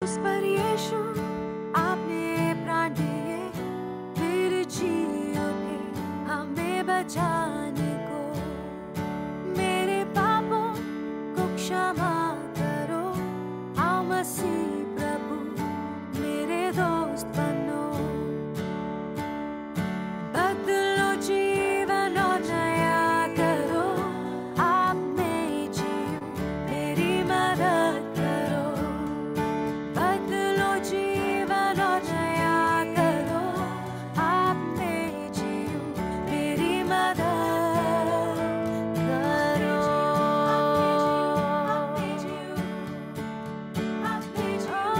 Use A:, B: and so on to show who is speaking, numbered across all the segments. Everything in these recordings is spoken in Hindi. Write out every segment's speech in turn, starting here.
A: उस पर यीशु आपने प्राण दिए, फिर जी उठे हमें बचाने को। मेरे पापों को क्षमा करो, आओ मसीह प्रभु मेरे दोस्त बनो। बदलो जीवन और नया करो, आप में जियो मेरी मदद करो। बदलो जीवन और नया करो, आप में जियो मेरी मदद करो। आप में जियो, आप में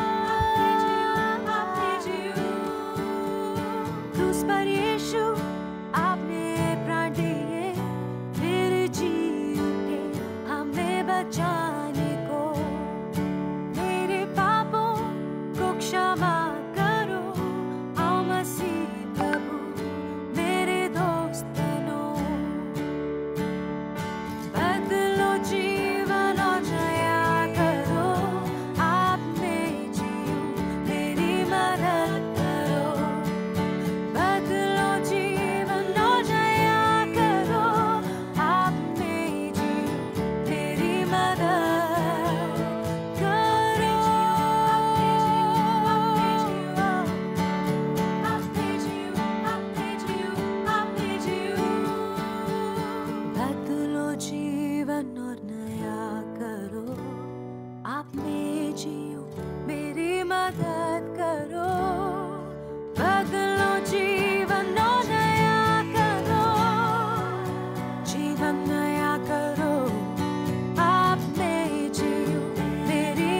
A: जियो। क्रूस पर यीशु आपने प्राण दिए, फिर जी उठे हमें बचाने को। मेरे पापों को क्षमा करो, आओ मसीह प्रभु मेरे दोस्त बनो। बदलो जीवन और नया करो, आप में जियो मेरी मदद करो। बदलो जीवन और नया करो, आप में जियो मेरी मदद करो। बदलो जीवन और नया करो, आप में जियो मेरी मदद करो। बदलो जीवन और नया करो, जीवन नया करो, आप में जियो मेरी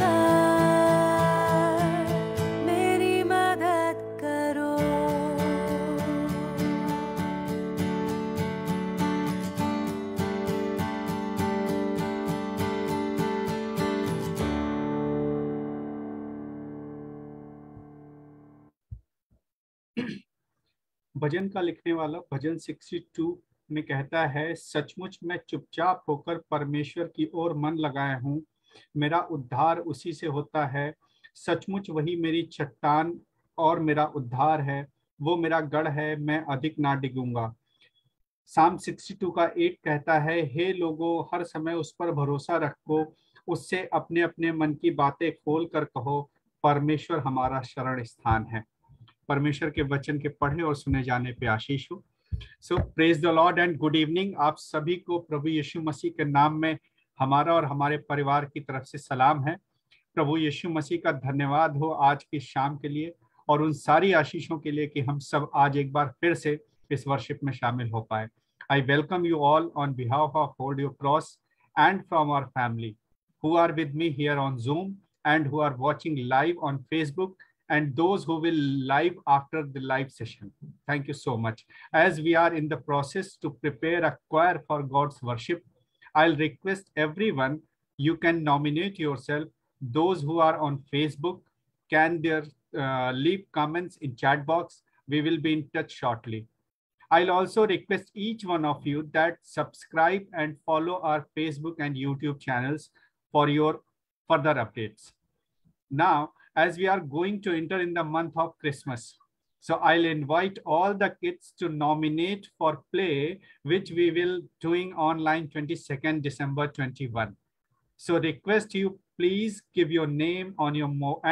A: मदद करो।
B: भजन का लिखने वाला भजन 62 में कहता है, सचमुच मैं चुपचाप होकर परमेश्वर की ओर मन लगाया हूँ, मेरा उद्धार उसी से होता है। सचमुच वही मेरी चट्टान और मेरा उद्धार है, वो मेरा गढ़ है, मैं अधिक ना डिगूंगा। साम 62 का 8 कहता है, हे लोगों, हर समय उस पर भरोसा रखो, उससे अपने अपने मन की बातें खोल कर कहो, परमेश्वर हमारा शरण स्थान है। परमेश्वर के वचन के पढ़े और सुने जाने पे आशीष हो। So praise the lord and good evening. आप सभी को प्रभु यीशु मसीह के नाम में हमारा और हमारे परिवार की तरफ से सलाम है। प्रभु यीशु मसीह का धन्यवाद हो आज की शाम के लिए और उन सारी आशीषों के लिए कि हम सब आज एक बार फिर से इस वर्शिप में शामिल हो पाए। I welcome you all on behalf of hold your cross and from our family who are with me here on Zoom and who are watching live on Facebook and those who will live after the live session. Thank you so much. As we are in the process to prepare a choir for God's worship, I'll request everyone, you can nominate yourself. Those who are on Facebook can leave comments in chat box. We will be in touch shortly. I'll also request each one of you that subscribe and follow our Facebook and YouTube channels for your further updates. Now, as we are going to enter in the month of Christmas, so I'll invite all the kids to nominate for play, which we will doing online 22nd December 21. So request you please give your name on your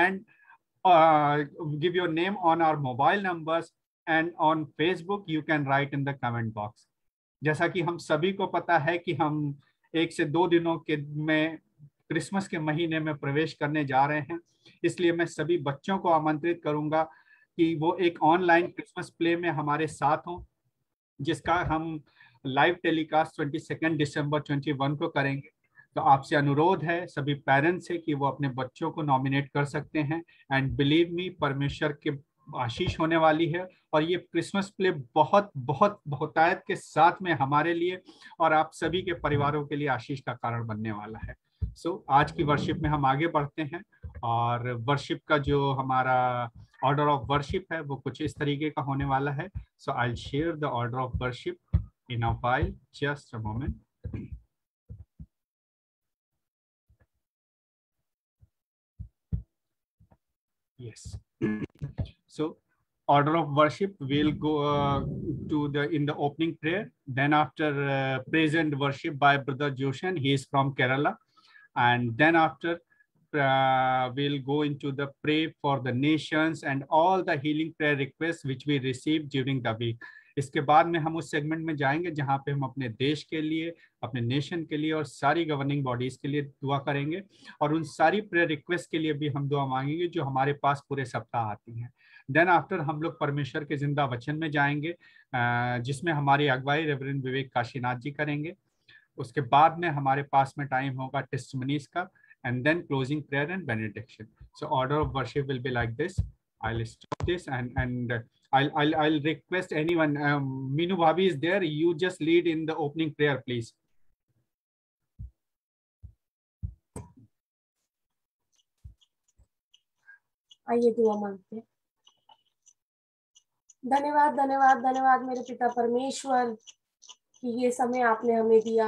B: give your name on our mobile numbers and on Facebook you can write in the comment box. जैसा कि हम सभी को पता है कि हम 1 से 2 दिनों के में क्रिसमस के महीने में प्रवेश करने जा रहे हैं, इसलिए मैं सभी बच्चों को आमंत्रित करूंगा कि वो एक ऑनलाइन क्रिसमस प्ले में हमारे साथ हों, जिसका हम लाइव टेलीकास्ट 22 दिसंबर 21 को करेंगे। तो आपसे अनुरोध है सभी पेरेंट्स से कि वो अपने बच्चों को नॉमिनेट कर सकते हैं एंड बिलीव मी, परमेश्वर के आशीष होने वाली है और ये क्रिसमस प्ले बहुत बहुत बहुतायत के साथ में हमारे लिए और आप सभी के परिवारों के लिए आशीष का कारण बनने वाला है। सो आज की वर्शिप में हम आगे बढ़ते हैं और वर्शिप का जो हमारा ऑर्डर ऑफ वर्शिप है वो कुछ इस तरीके का होने वाला है। So I will share the order of worship in a while, just a moment. Yes. So order of worship will go in the opening prayer. Then after praise and worship by Brother Joshan, he is from Kerala, and then after we'll go into the pray for the nations and all the healing prayer requests which we received during the week. इसके बाद में हम उस सेगमेंट में जाएंगे जहां पे हम अपने देश के लिए, अपने नेशन के लिए और सारी गवर्निंग बॉडीज के लिए दुआ करेंगे, और उन सारी प्रेयर रिक्वेस्ट के लिए भी हम दुआ मांगेंगे जो हमारे पास पूरे सप्ताह आती हैं। देन आफ्टर हम लोग परमेश्वर के जिंदा वचन में जाएंगे, जिसमें हमारी अगुवाई रेवरेंड विवेक काशीनाथ जी करेंगे। उसके बाद में हमारे पास में टाइम होगा टेस्टिमनीज का, and then closing prayer and benediction. So order of worship will be like this. I'll stop this and I'll request anyone. Meenu Bhabhi is there. You just lead in the opening prayer, please.
C: आइए दुआ मांगते हैं। धन्यवाद धन्यवाद धन्यवाद मेरे पिता परमेश्वर कि ये समय आपने हमें दिया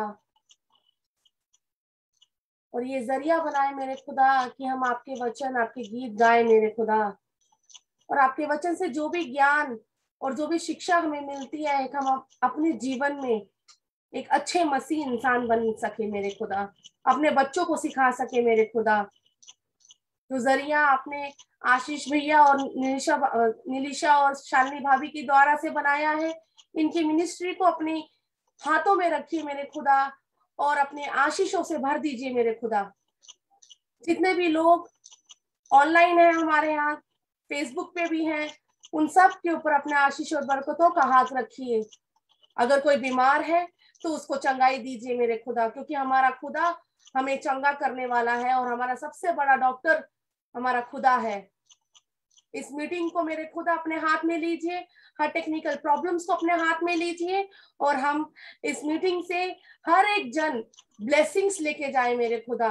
C: और ये जरिया बनाए मेरे खुदा कि हम आपके वचन, आपके गीत गाए मेरे खुदा, और आपके वचन से जो भी ज्ञान और जो भी शिक्षा हमें मिलती है, एक हम अपने जीवन में एक अच्छे मसीह इंसान बन सके मेरे खुदा, अपने बच्चों को सिखा सके मेरे खुदा। जो जरिया आपने आशीष भैया और नीलिशा और शालिनी भाभी के द्वारा से बनाया है, इनकी मिनिस्ट्री को अपने हाथों में रखिए मेरे खुदा और अपने आशीषों से भर दीजिए मेरे खुदा। जितने भी लोग ऑनलाइन हैं हमारे यहाँ, फेसबुक पे भी हैं, उन सब के ऊपर अपने आशीष और बरकतों का हाथ रखिए। अगर कोई बीमार है तो उसको चंगाई दीजिए मेरे खुदा, क्योंकि हमारा खुदा हमें चंगा करने वाला है और हमारा सबसे बड़ा डॉक्टर हमारा खुदा है। इस मीटिंग को मेरे खुदा अपने हाथ में लीजिए, हर टेक्निकल प्रॉब्लम्स को अपने हाथ में लीजिए और हम इस मीटिंग से हर एक जन ब्लेसिंग्स लेके जाए मेरे खुदा,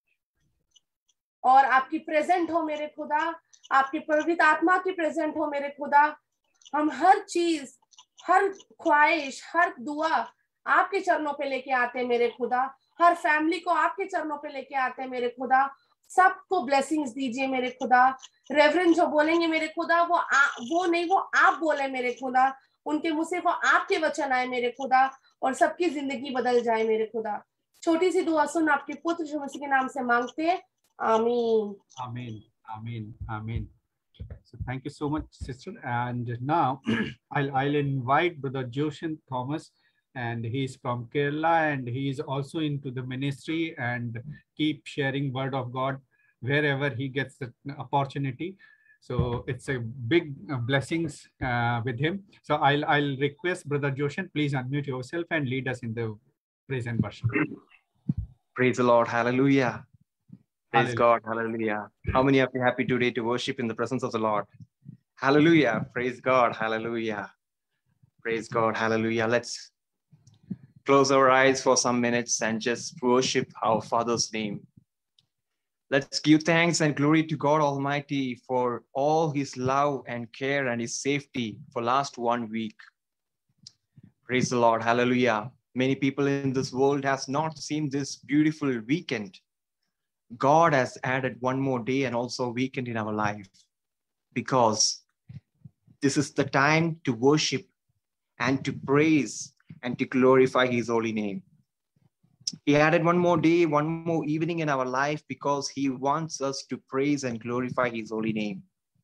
C: और आपकी प्रेजेंट हो मेरे खुदा, आपकी पवित्र आत्मा की प्रेजेंट हो मेरे खुदा। हम हर चीज, हर ख्वाहिश, हर दुआ आपके चरणों पे लेके आते हैं मेरे खुदा, हर फैमिली को आपके चरणों पे लेके आते हैं मेरे खुदा। सबको ब्लेसिंग्स दीजिए मेरे खुदा। रेवरेंड जो बोलेंगे मेरे खुदा वो नहीं, वो आप बोले मेरे खुदा, उनके मुंह से वो आपके वचन आए मेरे खुदा और सबकी जिंदगी बदल जाए मेरे खुदा। छोटी सी दुआ सुन आपके पुत्र यीशु मसीह के नाम से मांगते हैं, आमीन
B: आमीन आमीन आमीन। So thank you so much, sister. And now I'll invite Brother Joshan Thomas, and he is from Kerala, and he is also into the ministry and keep sharing word of God wherever he gets the opportunity. So it's a big blessings with him. So I'll request Brother Joshan, please unmute yourself and lead us in the praise and worship.
D: Praise the Lord. Hallelujah. Praise
B: Hallelujah.
D: God. Hallelujah. How many of you happy today to worship in the presence of the Lord? Hallelujah. Praise God. Hallelujah. Praise God. Hallelujah. Let's close our eyes for some minutes and just worship our Father's name. Let's give thanks and glory to God Almighty for all his love and care and his safety for last 1 week. Praise the Lord. Hallelujah. Many people in this world has not seen this beautiful weekend. God has added one more day and also weekend in our life, because this is the time to worship and to praise and to glorify his holy name. He added one more day, one more evening in our life because he wants us to praise and glorify his holy name.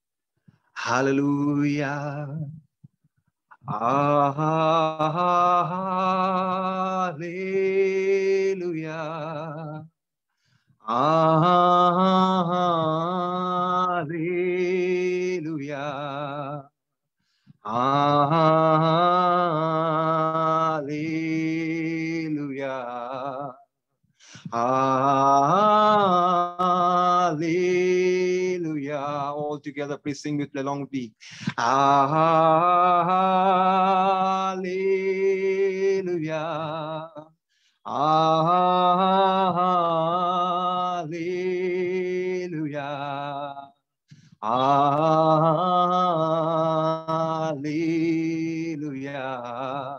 D: Hallelujah. Hallelujah. Hallelujah. Hallelujah. Hallelujah. All together, please sing with along with me. Hallelujah. Hallelujah. Hallelujah.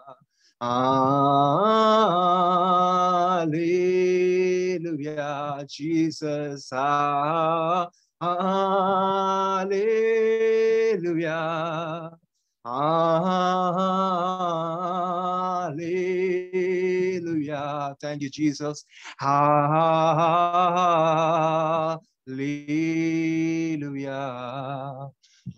D: Hallelujah. Jesus. Hallelujah. Hallelujah. Hallelujah. Thank you, Jesus. Hallelujah.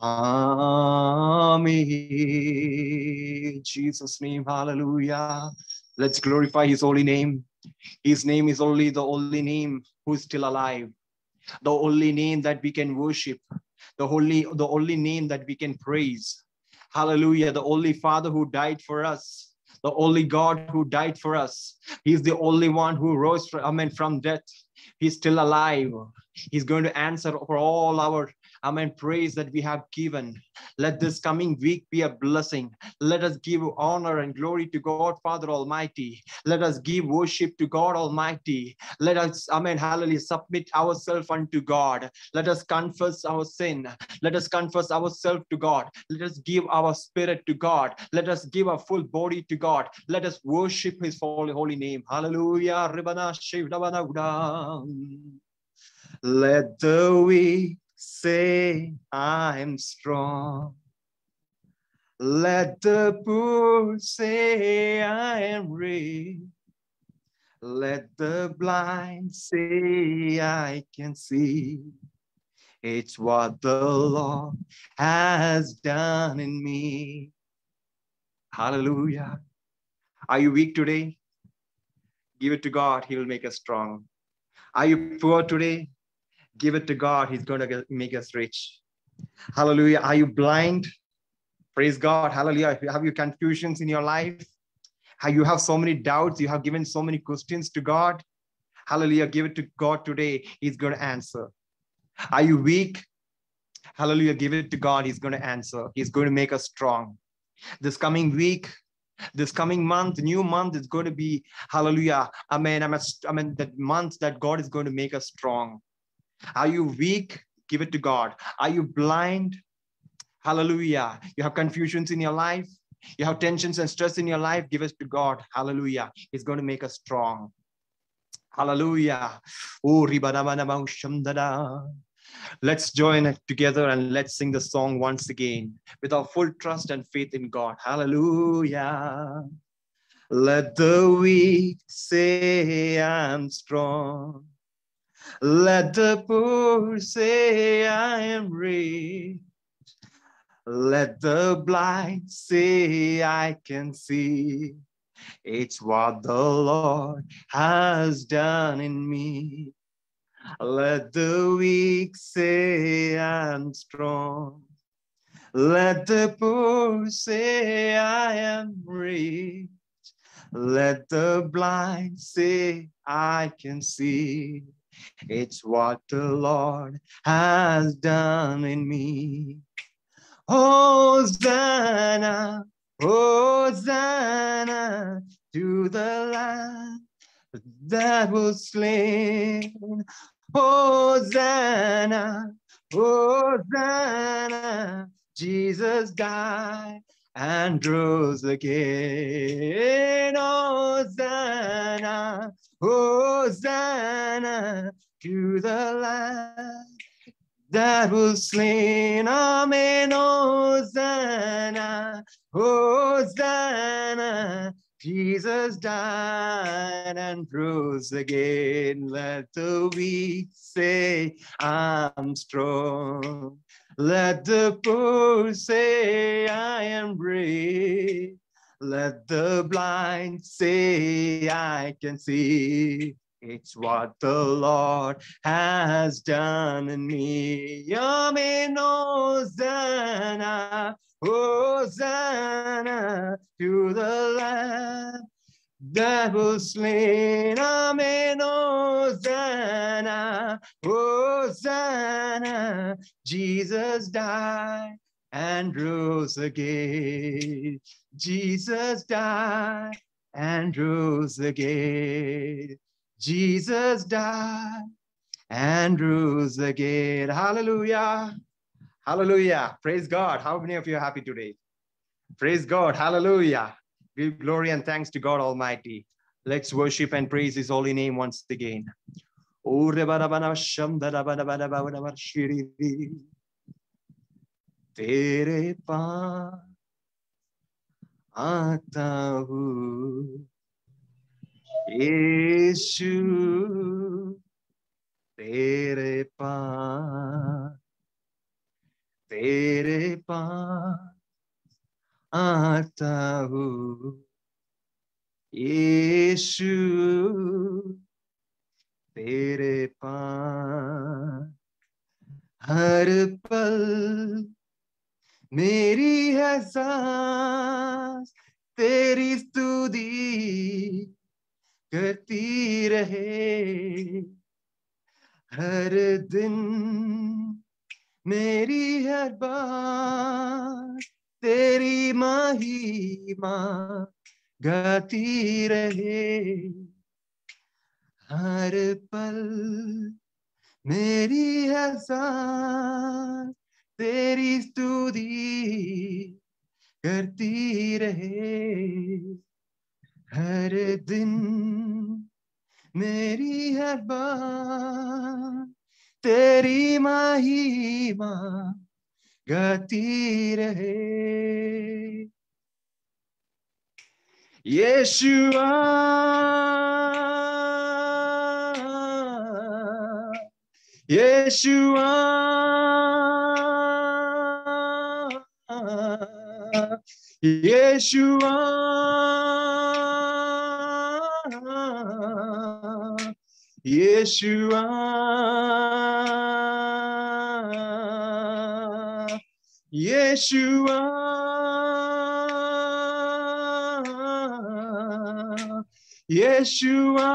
D: Amen. Jesus' name. Hallelujah. Let's glorify his holy name. His name is only the only name who is still alive, the only name that we can worship, the only name that we can praise. Hallelujah. The only Father who died for us, the only God who died for us. He's the only one who rose from death. He's still alive. He's going to answer for all our praise that we have given. Let this coming week be a blessing. Let us give honor and glory to God Father Almighty. Let us give worship to God Almighty. Let us, hallelujah, submit ourselves unto God. Let us confess our sin. Let us confess ourselves to God. Let us give our spirit to God. Let us give our full body to God. Let us worship his holy name. Hallelujah. Let the weak say, I'm strong. Let the poor say, I am rich. Let the blind say, I can see. It's what the Lord has done in me. Hallelujah. Are you weak today? Give it to God. He will make us strong. Are you poor today? Give it to God. He's going to make us rich. Hallelujah. Are you blind? Praise God. Hallelujah. Have you confusions in your life? You have so many doubts. You have given so many questions to God. Hallelujah. Give it to God today. He's going to answer. Are you weak? Hallelujah. Give it to God. He's going to answer. He's going to make us strong. This coming week, this coming month, new month is going to be, hallelujah. That month that God is going to make us strong. Are you weak? Give it to God. Are you blind? Hallelujah. You have confusions in your life. You have tensions and stress in your life. Give it to God. Hallelujah. He's going to make us strong. Hallelujah. Let's join together and let's sing the song once again with our full trust and faith in God. Hallelujah. Let the weak say, I'm strong. Let the poor say, I am rich. Let the blind say, I can see. It's what the Lord has done in me. Let the weak say, I'm strong. Let the poor say, I am rich. Let the blind say, I can see. It's what the Lord has done in me. Hosanna, Hosanna to the Lamb that was slain. Hosanna, Hosanna, Jesus died and rose again. Hosanna, Hosanna to the Lamb that was slain. Amen. Hosanna, Hosanna, Jesus died and rose again. Let the weak say, I'm strong. Let the poor say, I am rich. Let the blind say, I can see. It's what the Lord has done in me. Amen. Hosanna, Hosanna to the Lamb that was slain. Amen. Hosanna, Hosanna, Jesus died and rose again. Jesus died and rose again. Jesus died and rose again. Hallelujah. Hallelujah. Praise God. How many of you are happy today? Praise God. Hallelujah. Give glory and thanks to God Almighty. Let's worship and praise his holy name once again. Ore bara bara sham dara bara bara bara bara shiri. Tere paas आता हूँ यीशु तेरे पास आता हूँ यीशु तेरे पास हर पल मेरी है सांस तेरी स्तुति करती रहे हर दिन मेरी हर बात तेरी महिमा गाती रहे हर पल मेरी है सांस तेरी स्तुति करती रहे हर दिन मेरी हर बात तेरी महिमा गाती रहे यीशुआ Yeshua, Yeshua, Yeshua, Yeshua, Yeshua.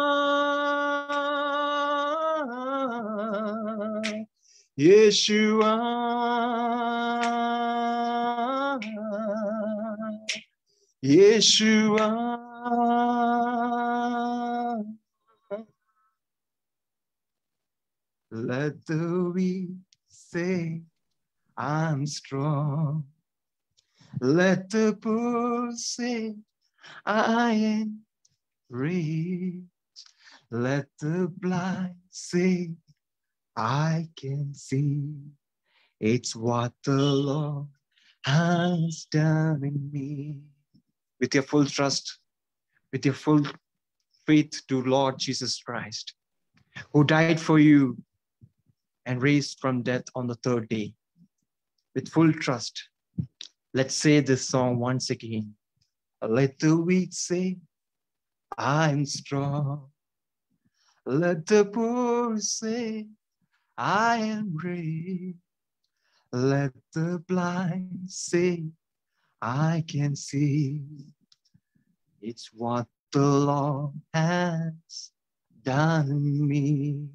D: Yeshua, Yeshua, let the weak say I'm strong. Let the poor say I am rich. Let the blind say I can see. It's what the Lord has done in me. With your full trust, with your full faith to Lord Jesus Christ, who died for you and raised from death on the third day. With full trust, let's say this song once again. Let the weak say, I'm strong. Let the poor say, I am rich. Let the blind say, I can see. It's what the Lord has done in me.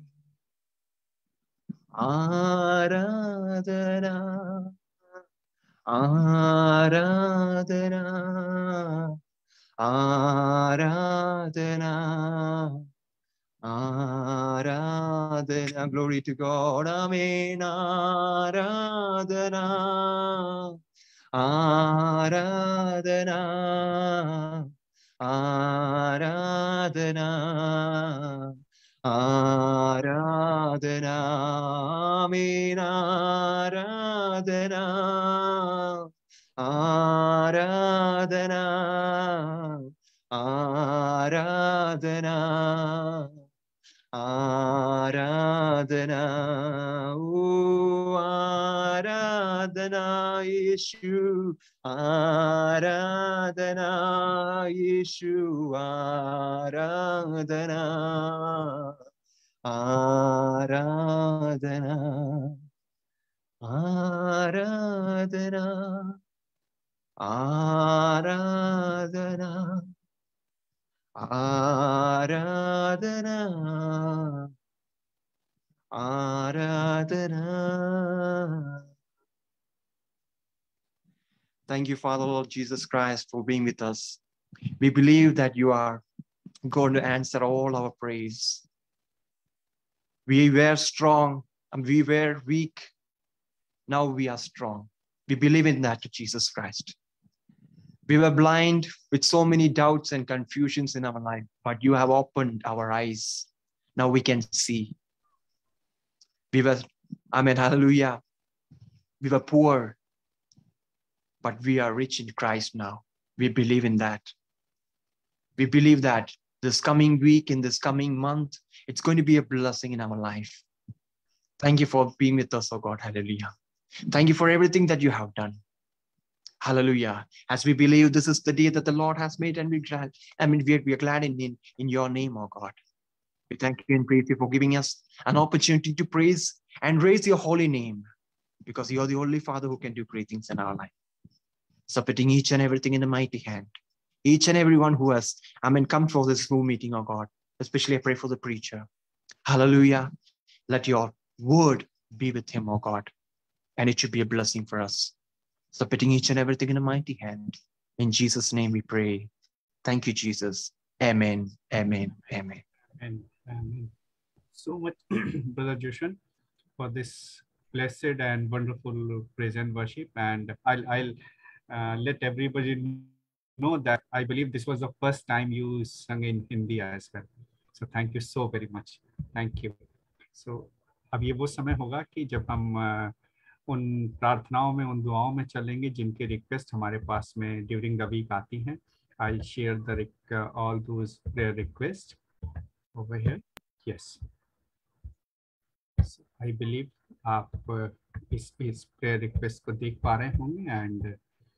D: Aradhana, Aradhana, Aradhana, Aradhana. Glory to God. Amen. Aradhana, Aradhana, Aradhana, Aradhana, Amen. Aradhana, Aradhana, Aradhana, Aradhana, oh, Aradhana, Yeshu, Aradhana, Yeshu, Aradhana, Aradhana, Aradhana, Aradhana, Aradhana, Aradhana. Thank you, Father, Lord Jesus Christ, for being with us. We believe that you are going to answer all our praise. We were strong and we were weak. Now we are strong. We believe in that, Jesus Christ. We were blind with so many doubts and confusions in our life, but you have opened our eyes Now we can see. We were, amen, hallelujah. We were poor, but we are rich in Christ now. We believe in that. We believe that this coming week, in this coming month, it's going to be a blessing in our life. Thank you for being with us, oh God. Hallelujah. Thank you for everything that you have done. Hallelujah. As we believe this is the day that the Lord has made, and we're glad. I mean, we are glad in your name, oh God. We thank you and praise you for giving us an opportunity to praise and raise your holy name, because you're the only Father who can do great things in our life. Submitting each and everything in the mighty hand. Each and everyone who has, come for this Zoom meeting, oh God. Especially I pray for the preacher. Hallelujah. Let your word be with him, oh God. And it should be a blessing for us. Submitting each and everything in a mighty hand. In Jesus' name we pray. Thank you, Jesus. Amen. Amen. Amen.
B: Amen. So much, Brother Joshan, for this blessed and wonderful praise and worship. And I'll let everybody know that I believe this was the first time you sung in Hindi as well. So thank you so very much. Thank you. So अब ये वो समय होगा कि जब हम उन प्रार्थनाओं में, उन दुआओं में चलेंगे जिनके रिक्वेस्ट हमारे पास में ड्यूरिंग द वीक आती हैं. I share the all those prayer request over here. Yes, I believe आप इस प्रेयर रिक्वेस्ट को देख पा रहे होंगे. And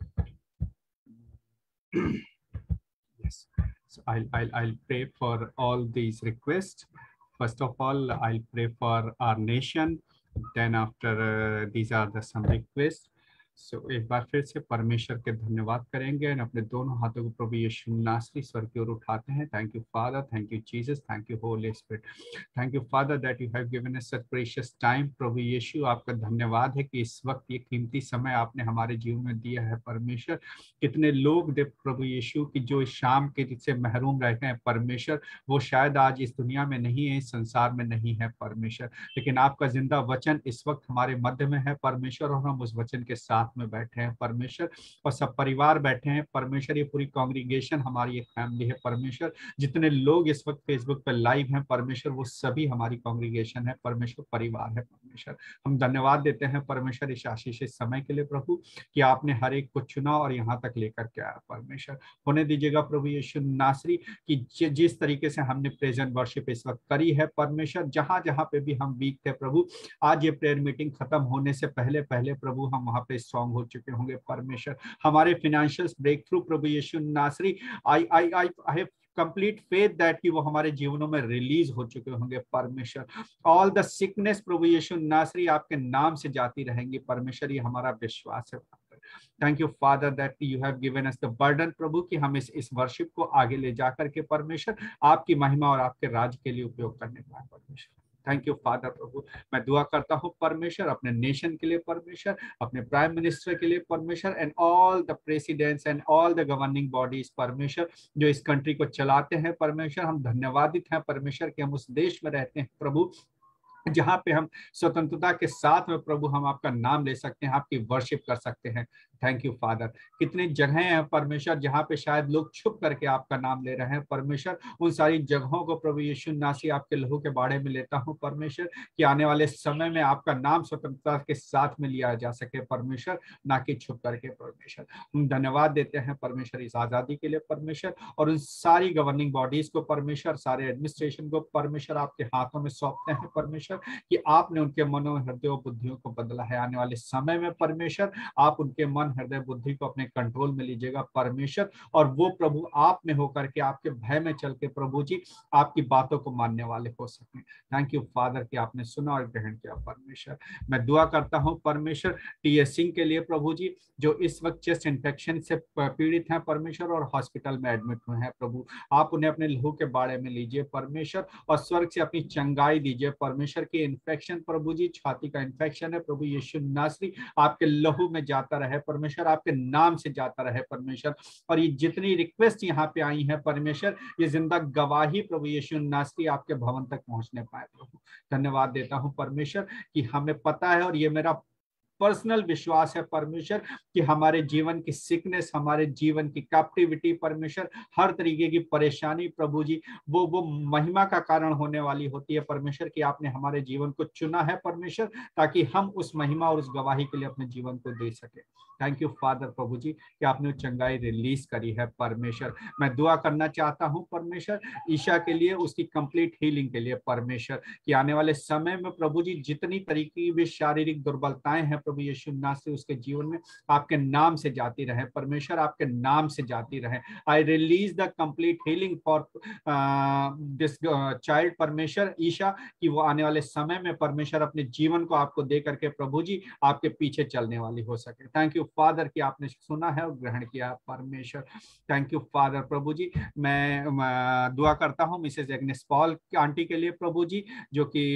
B: yes, so I'll pray for all these requests. First of all, I'll pray for our nation. Then after these are the some requests. So एक बार फिर से परमेश्वर के धन्यवाद करेंगे और अपने दोनों हाथों को प्रभु यीशु नासरी स्वर की ओर उठाते हैं. Thank you father, thank you Jesus, thank you holy spirit, thank you father that you have given us such precious time. प्रभु यीशु आपका धन्यवाद है कि इस वक्त ये कीमती समय आपने हमारे जीवन में दिया है. परमेश्वर, कितने लोग दे प्रभु यीशु की जो इस शाम के से महरूम रहते हैं परमेश्वर, वो शायद आज इस दुनिया में नहीं है, इस संसार में नहीं है परमेश्वर, लेकिन आपका जिंदा वचन इस वक्त हमारे मध्य में है परमेश्वर, और हम उस वचन के साथ में बैठे हैं परमेश्वर, और सब परिवार बैठे हैं परमेश्वर. ये पूरी कांग्रीगेशन हमारी एक फैमिली है परमेश्वर. जितने लोग इस वक्त फेसबुक पर लाइव हैं परमेश्वर, वो सभी हमारी कांग्रीगेशन है परमेश्वर, परिवार है परमेश्वर. हम धन्यवाद देते हैं परमेश्वर इस आशीष इस समय के लिए प्रभु, कि आपने हर एक को चुना और यहाँ तक लेकर के आया परमेश्वर. होने दीजिएगा प्रभु यीशु नासरी कि जिस तरीके से हमने प्रेजेंट वर्शिप इस वक्त करी है परमेश्वर, जहां जहां पे भी हम वीक थे प्रभु, आज ये प्रेयर मीटिंग खत्म होने से पहले पहले प्रभु हम वहां पे स्ट्रांग हो चुके होंगे परमेश्वर. हमारे फाइनेंशियल ब्रेक थ्रू प्रभु Yeshu Nasari, I have complete faith that कि वो हमारे जीवनों में रिलीज हो चुके होंगे परमेश्वर. ऑल द सिकनेस प्रभु यीशु नासरी आपके नाम से जाती रहेंगी परमेश्वर, ये हमारा विश्वास है. Thank you father that you have given us the burden प्रभु, कि हम इस वर्शिप को आगे ले जाकर के परमेश्वर आपकी महिमा और आपके राज के लिए उपयोग करने पाए परमेश्वर. थैंक यू फादर प्रभु. मैं दुआ करता हूँ परमेश्वर अपने नेशन के लिए परमेश्वर, अपने प्राइम मिनिस्टर के लिए परमेश्वर, and all the presidents and all the governing bodies परमेश्वर, जो इस कंट्री को चलाते हैं परमेश्वर. हम धन्यवादित हैं परमेश्वर कि हम उस देश में रहते हैं प्रभु जहाँ पे हम स्वतंत्रता के साथ में प्रभु हम आपका नाम ले सकते हैं, आपकी वर्शिप कर सकते हैं. Thank you father. कितनी जगहें हैं परमेश्वर जहाँ पे शायद लोग छुप करके आपका नाम ले रहे हैं परमेश्वर, उन सारी जगहों को प्रभु यीशु नासी आपके लहू के बाड़े में लेता हूँ परमेश्वर, कि आने वाले समय में आपका नाम स्वतंत्रता के साथ में लिया जा सके परमेश्वर, ना कि छुप करके परमेश्वर. हम धन्यवाद देते हैं परमेश्वर इस आज़ादी के लिए परमेश्वर, और उन सारी गवर्निंग बॉडीज को परमेश्वर, सारे एडमिनिस्ट्रेशन को परमेश्वर आपके हाथों में सौंपते हैं परमेश्वर, कि आपने उनके मनों हृदय बुद्धियों को बदला है. आने वाले समय में परमेश्वर आप उनके मन हृदय बुद्धि को अपने कंट्रोल में लीजिएगा परमेश्वर, और वो प्रभु आप में होकर के आपके भय में चल के प्रभु जी आपकी बातों को मानने वाले हो सकें. थैंक यू फादर कि आपने सुना और ग्रहण किया परमेश्वर. मैं दुआ करता हूँ परमेश्वर टी.एस. सिंह के लिए प्रभु जी, जो इस वक्त चेस्ट इन्फेक्शन से पीड़ित हैं परमेश्वर और हॉस्पिटल में एडमिट हुए हैं प्रभु. आप उन्हें अपने लहू के बाड़े में लीजिए परमेश्वर, और स्वर्ग से अपनी चंगाई दीजिए परमेश्वर. की इन्फेक्शन प्रभु जी, छाती का इन्फेक्शन है प्रभु यीशु नासरी, आपके लहू में जाता रहे परमेश्वर, आपके नाम से जाता रहे परमेश्वर. और ये जितनी रिक्वेस्ट यहाँ पे आई है परमेश्वर, ये जिंदा गवाही प्रभु यीशु नासरी आपके भवन तक पहुंचने पाए प्रभु. धन्यवाद देता हूँ परमेश्वर कि हमें पता है, और ये मेरा पर्सनल विश्वास है परमेश्वर कि हमारे जीवन की सिकनेस, हमारे जीवन की कैप्टिविटी परमेश्वर, हर तरीके की परेशानी प्रभु जी वो महिमा का कारण होने वाली होती है परमेश्वर, कि आपने हमारे जीवन को चुना है परमेश्वर, ताकि हम उस महिमा और उस गवाही के लिए अपने जीवन को दे सके। थैंक यू फादर प्रभु जी कि आपने चंगाई रिलीज करी है परमेश्वर। मैं दुआ करना चाहता हूं परमेश्वर ईशा के लिए, उसकी कंप्लीट हीलिंग के लिए परमेश्वर, कि आने वाले समय में प्रभु जी जितनी तरीके की भी शारीरिक दुर्बलताएं हैं प्रभु यीशु नासरी उसके जीवन में आपके नाम से जाती रहे परमेश्वर, आपके नाम से जाती रहे। I release the complete healing for this child परमेश्वर ईशा, कि वो आने वाले समय में परमेश्वर अपने जीवन को आपको दे करके प्रभु जी आपके पीछे चलने वाली हो सके। थैंक यू फादर कि आपने सुना है और ग्रहण किया परमेश्वर। थैंक यू फादर प्रभु जी। मैं दुआ करता हूँ मिसेज एग्नेस पॉल आंटी के लिए प्रभु जी, जो कि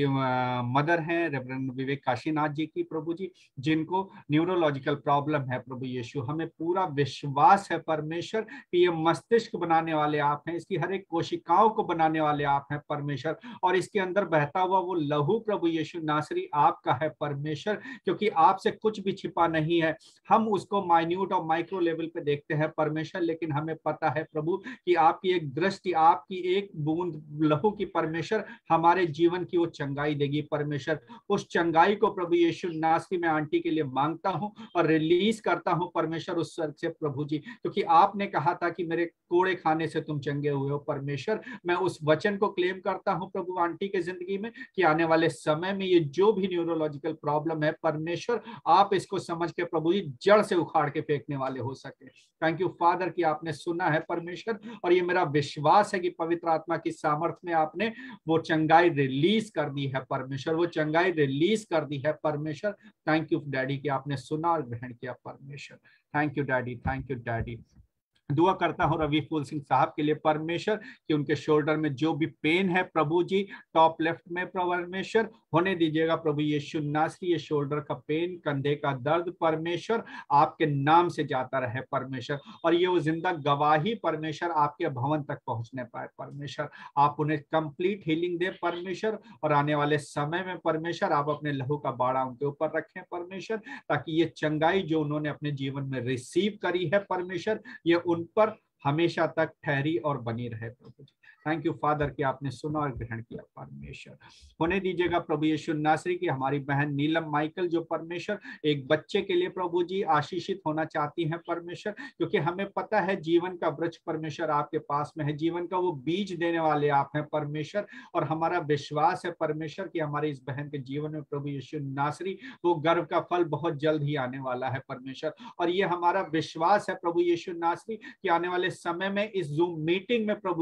B: मदर हैं रेवरेंड विवेक काशीनाथ जी की प्रभु जी, जिनको न्यूरोलॉजिकल प्रॉब्लम है प्रभु यीशु। हमें पूरा विश्वास है परमेश्वर कि ये मस्तिष्क बनाने वाले आप हैं, इसकी हर एक कोशिकाओं को बनाने वाले आप हैं परमेश्वर, और इसके अंदर बहता हुआ वो लहू प्रभु यीशु नासरी आपका है परमेश्वर, क्योंकि आपसे कुछ भी छिपा नहीं है। हम उसको माइन्यूट और माइक्रो लेवल पे देखते हैं परमेश्वर, लेकिन हमें पता है प्रभु कि आपकी एक दृष्टि, आपकी एक बूंद लहू की परमेश्वर हमारे जीवन की वो चंगाई देगी परमेश्वर। उस चंगाई को प्रभु यीशु नासरी मैं आंटी के लिए मांगता हूं और रिलीज करता हूं परमेश्वर उस स्वर्ग से प्रभु जी, क्योंकि आपने कहा था कि मेरे कोड़े खाने से तुम चंगे हुए हो परमेश्वर। मैं उस वचन को क्लेम करता हूं प्रभु आंटी के जिंदगी में कि आने वाले समय में ये जो भी न्यूरोलॉजिकल प्रॉब्लम है परमेश्वर, आप इसको समझ के प्रभु जी जड़ से उखाड़ के फेंकने वाले हो सके। थैंक यू फादर कि आपने सुना है परमेश्वर, और ये मेरा विश्वास है कि पवित्र आत्मा की सामर्थ्य में आपने वो चंगाई रिलीज कर दी है परमेश्वर, वो चंगाई रिलीज कर दी है परमेश्वर। थैंक यू डैडी कि आपने सुना और ग्रहण किया परमेश्वर। Thank you daddy, thank you daddy. दुआ करता हूं रवि फूल सिंह साहब के लिए परमेश्वर, कि उनके शोल्डर में जो भी पेन है प्रभु जी टॉप लेफ्ट में परमेश्वर होने दीजिएगा प्रभु यीशु नासरी। ये शोल्डर का पेन, कंधे का दर्द परमेश्वर आपके नाम से जाता रहे परमेश्वर, और ये वो जिंदा गवाही परमेश्वर आपके भवन तक पहुंचने पाए परमेश्वर। आप उन्हें कंप्लीट हीलिंग दे परमेश्वर, और आने वाले समय में परमेश्वर आप अपने लहू का बाड़ा उनके ऊपर रखें परमेश्वर, ताकि ये चंगाई जो उन्होंने अपने जीवन में रिसीव करी है परमेश्वर, ये उन पर हमेशा तक ठहरी और बनी रहे प्रभु जी। थैंक यू फादर कि आपने सुना और ग्रहण किया परमेश्वर। होने दीजिएगा प्रभु यीशु नासरी की हमारी बहन नीलम माइकल, जो परमेश्वर एक बच्चे के लिए प्रभु जी आशीषित होना चाहती हैं परमेश्वर, क्योंकि हमें पता है जीवन का वृक्ष परमेश्वर आपके पास में है, जीवन का वो बीज देने वाले आप हैं परमेश्वर, और हमारा विश्वास है परमेश्वर कि हमारी इस बहन के जीवन में प्रभु यीशु नासरी वो गर्व का फल बहुत जल्द ही आने वाला है परमेश्वर। और ये हमारा विश्वास है प्रभु यीशु नासरी कि आने वाले समय में इस जूम मीटिंग में प्रभु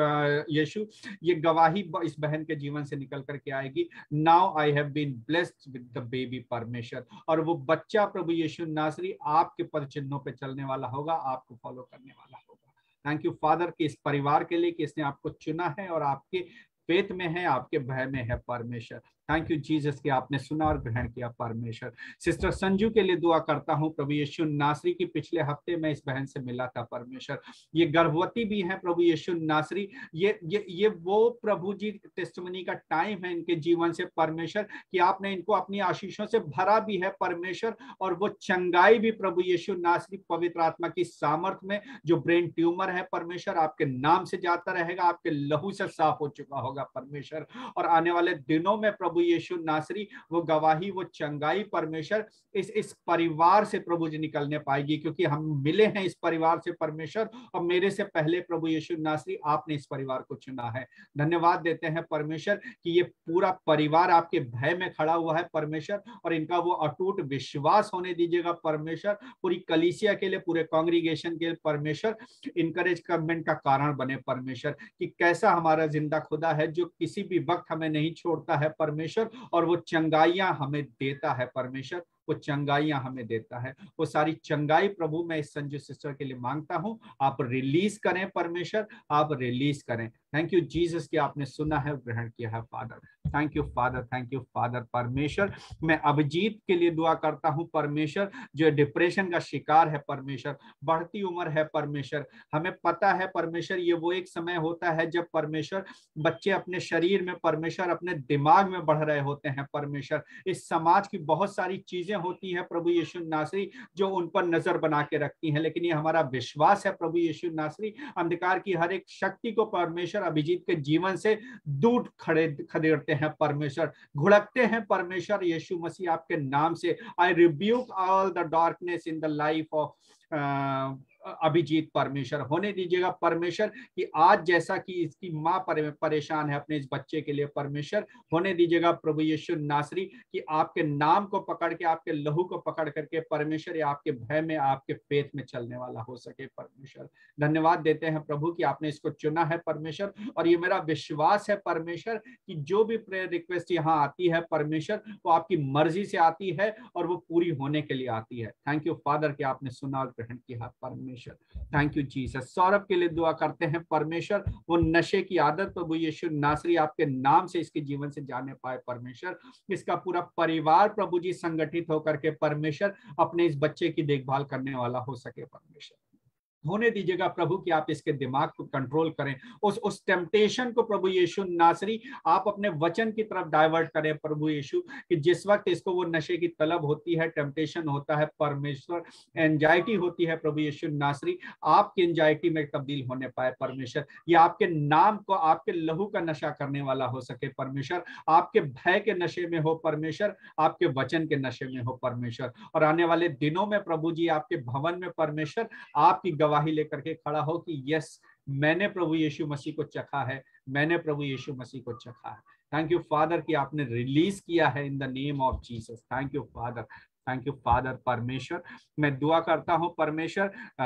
B: यीशु ये गवाही इस बहन के जीवन से निकल करके आएगी, now I have been blessed with the baby परमेश्वर, और वो बच्चा प्रभु यीशु नासरी आपके पद चिन्हों पे चलने वाला होगा, आपको फॉलो करने वाला होगा। थैंक यू फादर कि इस परिवार के लिए कि इसने आपको चुना है और आपके फेथ में है, आपके भय में है परमेश्वर। थैंक यू जीसस कि आपने सुना और ग्रहण किया परमेश्वर। सिस्टर संजू के लिए दुआ करता हूं प्रभु यीशु नासरी की, पिछले हफ्ते में इस बहन से मिला था परमेश्वर, ये गर्भवती भी है प्रभु यीशु नासरी। ये वो प्रभु जी टेस्टिमनी का टाइम है इनके जीवन से परमेश्वर, कि आपने इनको अपनी आशीषों से भरा भी है परमेश्वर, और वो चंगाई भी प्रभु यीशु नासरी पवित्र आत्मा की सामर्थ्य में, जो ब्रेन ट्यूमर है परमेश्वर आपके नाम से जाता रहेगा, आपके लहू से साफ हो चुका होगा परमेश्वर। और आने वाले दिनों में प्रभु यीशु नासरी वो गवाही, वो चंगाई परमेश्वर इस परिवार से प्रभु जी निकलने पाएगी, क्योंकि हम मिले हैं इस परिवार से परमेश्वर, और मेरे से पहले प्रभु यीशु नासरी आपने इस परिवार को चुना है। धन्यवाद देते हैं परमेश्वर कि ये पूरा परिवार आपके भय में खड़ा हुआ है परमेश्वर, और इनका वो अटूट विश्वास होने दीजिएगा परमेश्वर, पूरी कलीसिया के लिए, पूरे कांग्रीगेशन के लिए परमेश्वर इनकरेजमेंट का कारण बने परमेश्वर, कि कैसा हमारा जिंदा खुदा है जो किसी भी वक्त हमें नहीं छोड़ता है परमेश्वर, और वो चंगाइयां हमें देता है परमेश्वर, वो चंगाइयां हमें देता है। वो सारी चंगाई प्रभु मैं इस संजू सिस्टर के लिए मांगता हूं, आप रिलीज करें परमेश्वर, आप रिलीज करें। थैंक यू जीसस कि आपने सुना है, ग्रहण किया है father. Thank you father, thank you father परमेश्वर। मैं अभिजीत के लिए दुआ करता हूं परमेश्वर, जो डिप्रेशन का शिकार है परमेश्वर, बढ़ती उम्र है परमेश्वर। हमें पता है परमेश्वर ये वो एक समय होता है जब परमेश्वर बच्चे अपने शरीर में परमेश्वर अपने दिमाग में बढ़ रहे होते हैं परमेश्वर। इस समाज की बहुत सारी चीजें होती हैं प्रभु यीशु नासरी जो उन पर नजर बना के रखती हैं, लेकिन ये हमारा विश्वास है प्रभु यीशु नासरी, अंधकार की हर एक शक्ति को परमेश्वर अभिजीत के जीवन से दूर खदेड़ते हैं परमेश्वर, घुड़कते हैं परमेश्वर यीशु मसीह आपके नाम से। I rebuke all the darkness in the life of Abhijeet परमेश्वर। होने दीजिएगा परमेश्वर कि आज जैसा कि इसकी माँ परेशान है अपने इस बच्चे के लिए परमेश्वर, होने दीजिएगा प्रभु यीशु नासरी कि आपके नाम को पकड़ के, आपके लहू को पकड़ करके परमेश्वर या आपके भय में, आपके फेथ में चलने वाला हो सके परमेश्वर। धन्यवाद देते हैं प्रभु कि आपने इसको चुना है परमेश्वर, और ये मेरा विश्वास है परमेश्वर कि जो भी प्रेयर रिक्वेस्ट यहाँ आती है परमेश्वर वो आपकी मर्जी से आती है और वो पूरी होने के लिए आती है। थैंक यू फादर कि आपने सुना और ग्रहण किया परमेश्वर। Thank you Jesus. सौरभ के लिए दुआ करते हैं परमेश्वर, वो नशे की आदत प्रभु यीशु नासरी आपके नाम से इसके जीवन से जाने पाए परमेश्वर, इसका पूरा परिवार प्रभु जी संगठित होकर के परमेश्वर अपने इस बच्चे की देखभाल करने वाला हो सके परमेश्वर। होने दीजिएगा प्रभु कि आप इसके दिमाग को कंट्रोल करें, उस टेम्पटेशन को प्रभु यीशु नासरी आप अपने वचन की तरफ डाइवर्ट करें प्रभु यीशु, कि जिस वक्त इसको वो नशे की तलब होती है, टेम्पटेशन होता है परमेश्वर, एंजाइटी होती है प्रभु यीशु नासरी, आपकी एंजाइटी में तब्दील होने पाए परमेश्वर। ये आपके नाम को, आपके लहू का नशा करने वाला हो सके परमेश्वर, आपके भय के नशे में हो परमेश्वर, आपके वचन के नशे में हो परमेश्वर। और आने वाले दिनों में प्रभु जी आपके भवन में परमेश्वर आपकी गवाही लेकर के खड़ा हो कि यस, मैंने प्रभु यीशु मसीह को चखा है, मैंने प्रभु यीशु मसीह को चखा है। थैंक यू फादर कि आपने रिलीज किया है in the name of Jesus. Thank you father, thank you father परमेश्वर। मैं दुआ करता हूं परमेश्वर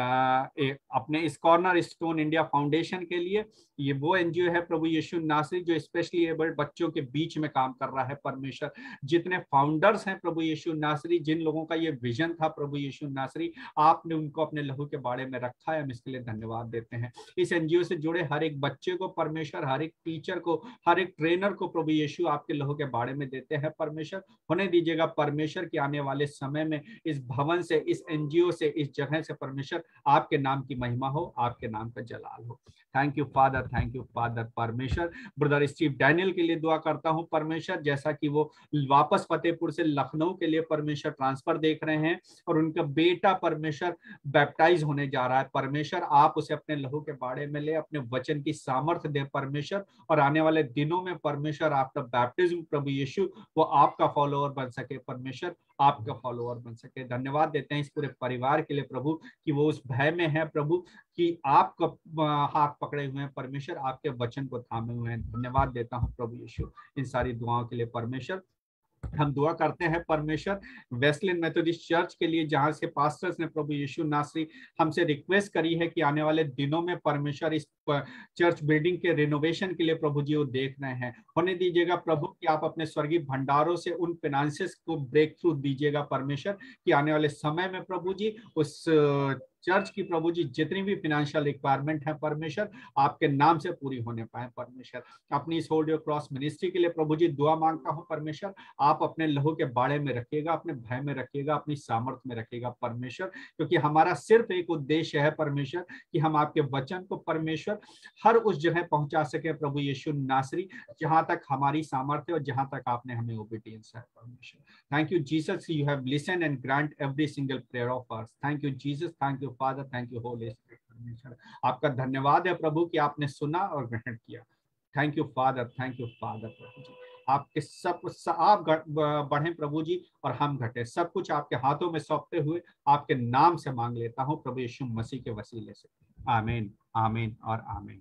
B: अपने इस कॉर्नर स्टोन इंडिया फाउंडेशन के लिए। ये वो एनजीओ है प्रभु यीशु नासरी जो स्पेशली एबल्ड बच्चों के बीच में काम कर रहा है परमेश्वर। जितने फाउंडर्स हैं प्रभु यीशु नासरी, जिन लोगों का ये विजन था प्रभु यीशु नासरी, आपने उनको अपने लहू के बाड़े में रखा है, हम इसके लिए धन्यवाद देते हैं। इस एनजीओ से जुड़े हर एक बच्चे को परमेश्वर, हर एक टीचर को, हर एक ट्रेनर को प्रभु यीशु आपके लहू के बाड़े में देते हैं परमेश्वर। होने दीजिएगा परमेश्वर कि आने वाले समय में इस भवन से, इस एनजीओ से, इस जगह से परमेश्वर आपके नाम की महिमा हो, आपके नाम का जलाल हो। Thank you father, thank you father परमेश्वर। ब्रदर स्टीव डैनियल के लिए दुआ करता हूं परमेश्वर, जैसा कि वो वापस फतेहपुर से लखनऊ के लिए परमेश्वर ट्रांसफर देख रहे हैं और उनका बेटा परमेश्वर बैप्टाइज होने जा रहा है परमेश्वर, आप उसे अपने लहू के बाड़े में ले, अपने वचन की सामर्थ्य दे परमेश्वर, और आने वाले दिनों में परमेश्वर आपका बैप्टिज्म प्रभु यीशु वो आपका फॉलोअर बन सके परमेश्वर, आपका फॉलोअर बन सके। धन्यवाद देते हैं इस पूरे परिवार के लिए प्रभु कि वो उस भय में है प्रभु कि आपका हाथ पकड़े हुए हैं परमेश्वर, आपके वचन को थामे हुए हैं। धन्यवाद देता हूं प्रभु यीशु इन सारी दुआओं के लिए परमेश्वर। हम दुआ करते हैं परमेश्वर वेस्टलैंड मेथोडिस्ट चर्च के लिए, जहां से पास्टर्स ने प्रभु यीशु नासरी हमसे रिक्वेस्ट करी है कि आने वाले दिनों में परमेश्वर इस चर्च बिल्डिंग के रिनोवेशन के लिए प्रभु जी वो देख रहे हैं। होने दीजिएगा प्रभु कि आप अपने स्वर्गीय भंडारों से उन फाइनेंसेस को ब्रेक थ्रू दीजिएगा परमेश्वर, कि आने वाले समय में प्रभु जी उस चर्च की प्रभु जी जितनी भी फाइनेंशियल रिक्वायरमेंट है परमेश्वर आपके नाम से पूरी होने पाए परमेश्वर। अपनी इस होल्ड योर क्रॉस मिनिस्ट्री के लिए प्रभु जी दुआ मांगता हूं परमेश्वर, आप अपने लहू के बाड़े में रखिएगा, अपने भय में रखिएगा, अपनी सामर्थ्य में रखिएगा परमेश्वर, क्योंकि हमारा सिर्फ एक उद्देश्य है परमेश्वर कि हम आपके वचन को परमेश्वर हर उस जगह पहुंचा सके प्रभु यीशु नासरी, जहां तक हमारी सामर्थ्य और जहां तक आपने हमें ओबीडियंस है परमेश्वर। Thank you Jesus, you have listen and grant every single prayer of us. Thank you Jesus, thank you father, thank you holy spirit परमेश्वर। आपका धन्यवाद है प्रभु कि आपने सुना और ग्रहण किया। Thank you father, thank you father प्रभु जी। आपके सब आप बढ़े प्रभु जी और हम घटे, सब कुछ आपके हाथों में सौंपते हुए आपके नाम से मांग लेता हूं प्रभु यीशु मसीह के वसीले से। आमीन, आमीन और आमीन।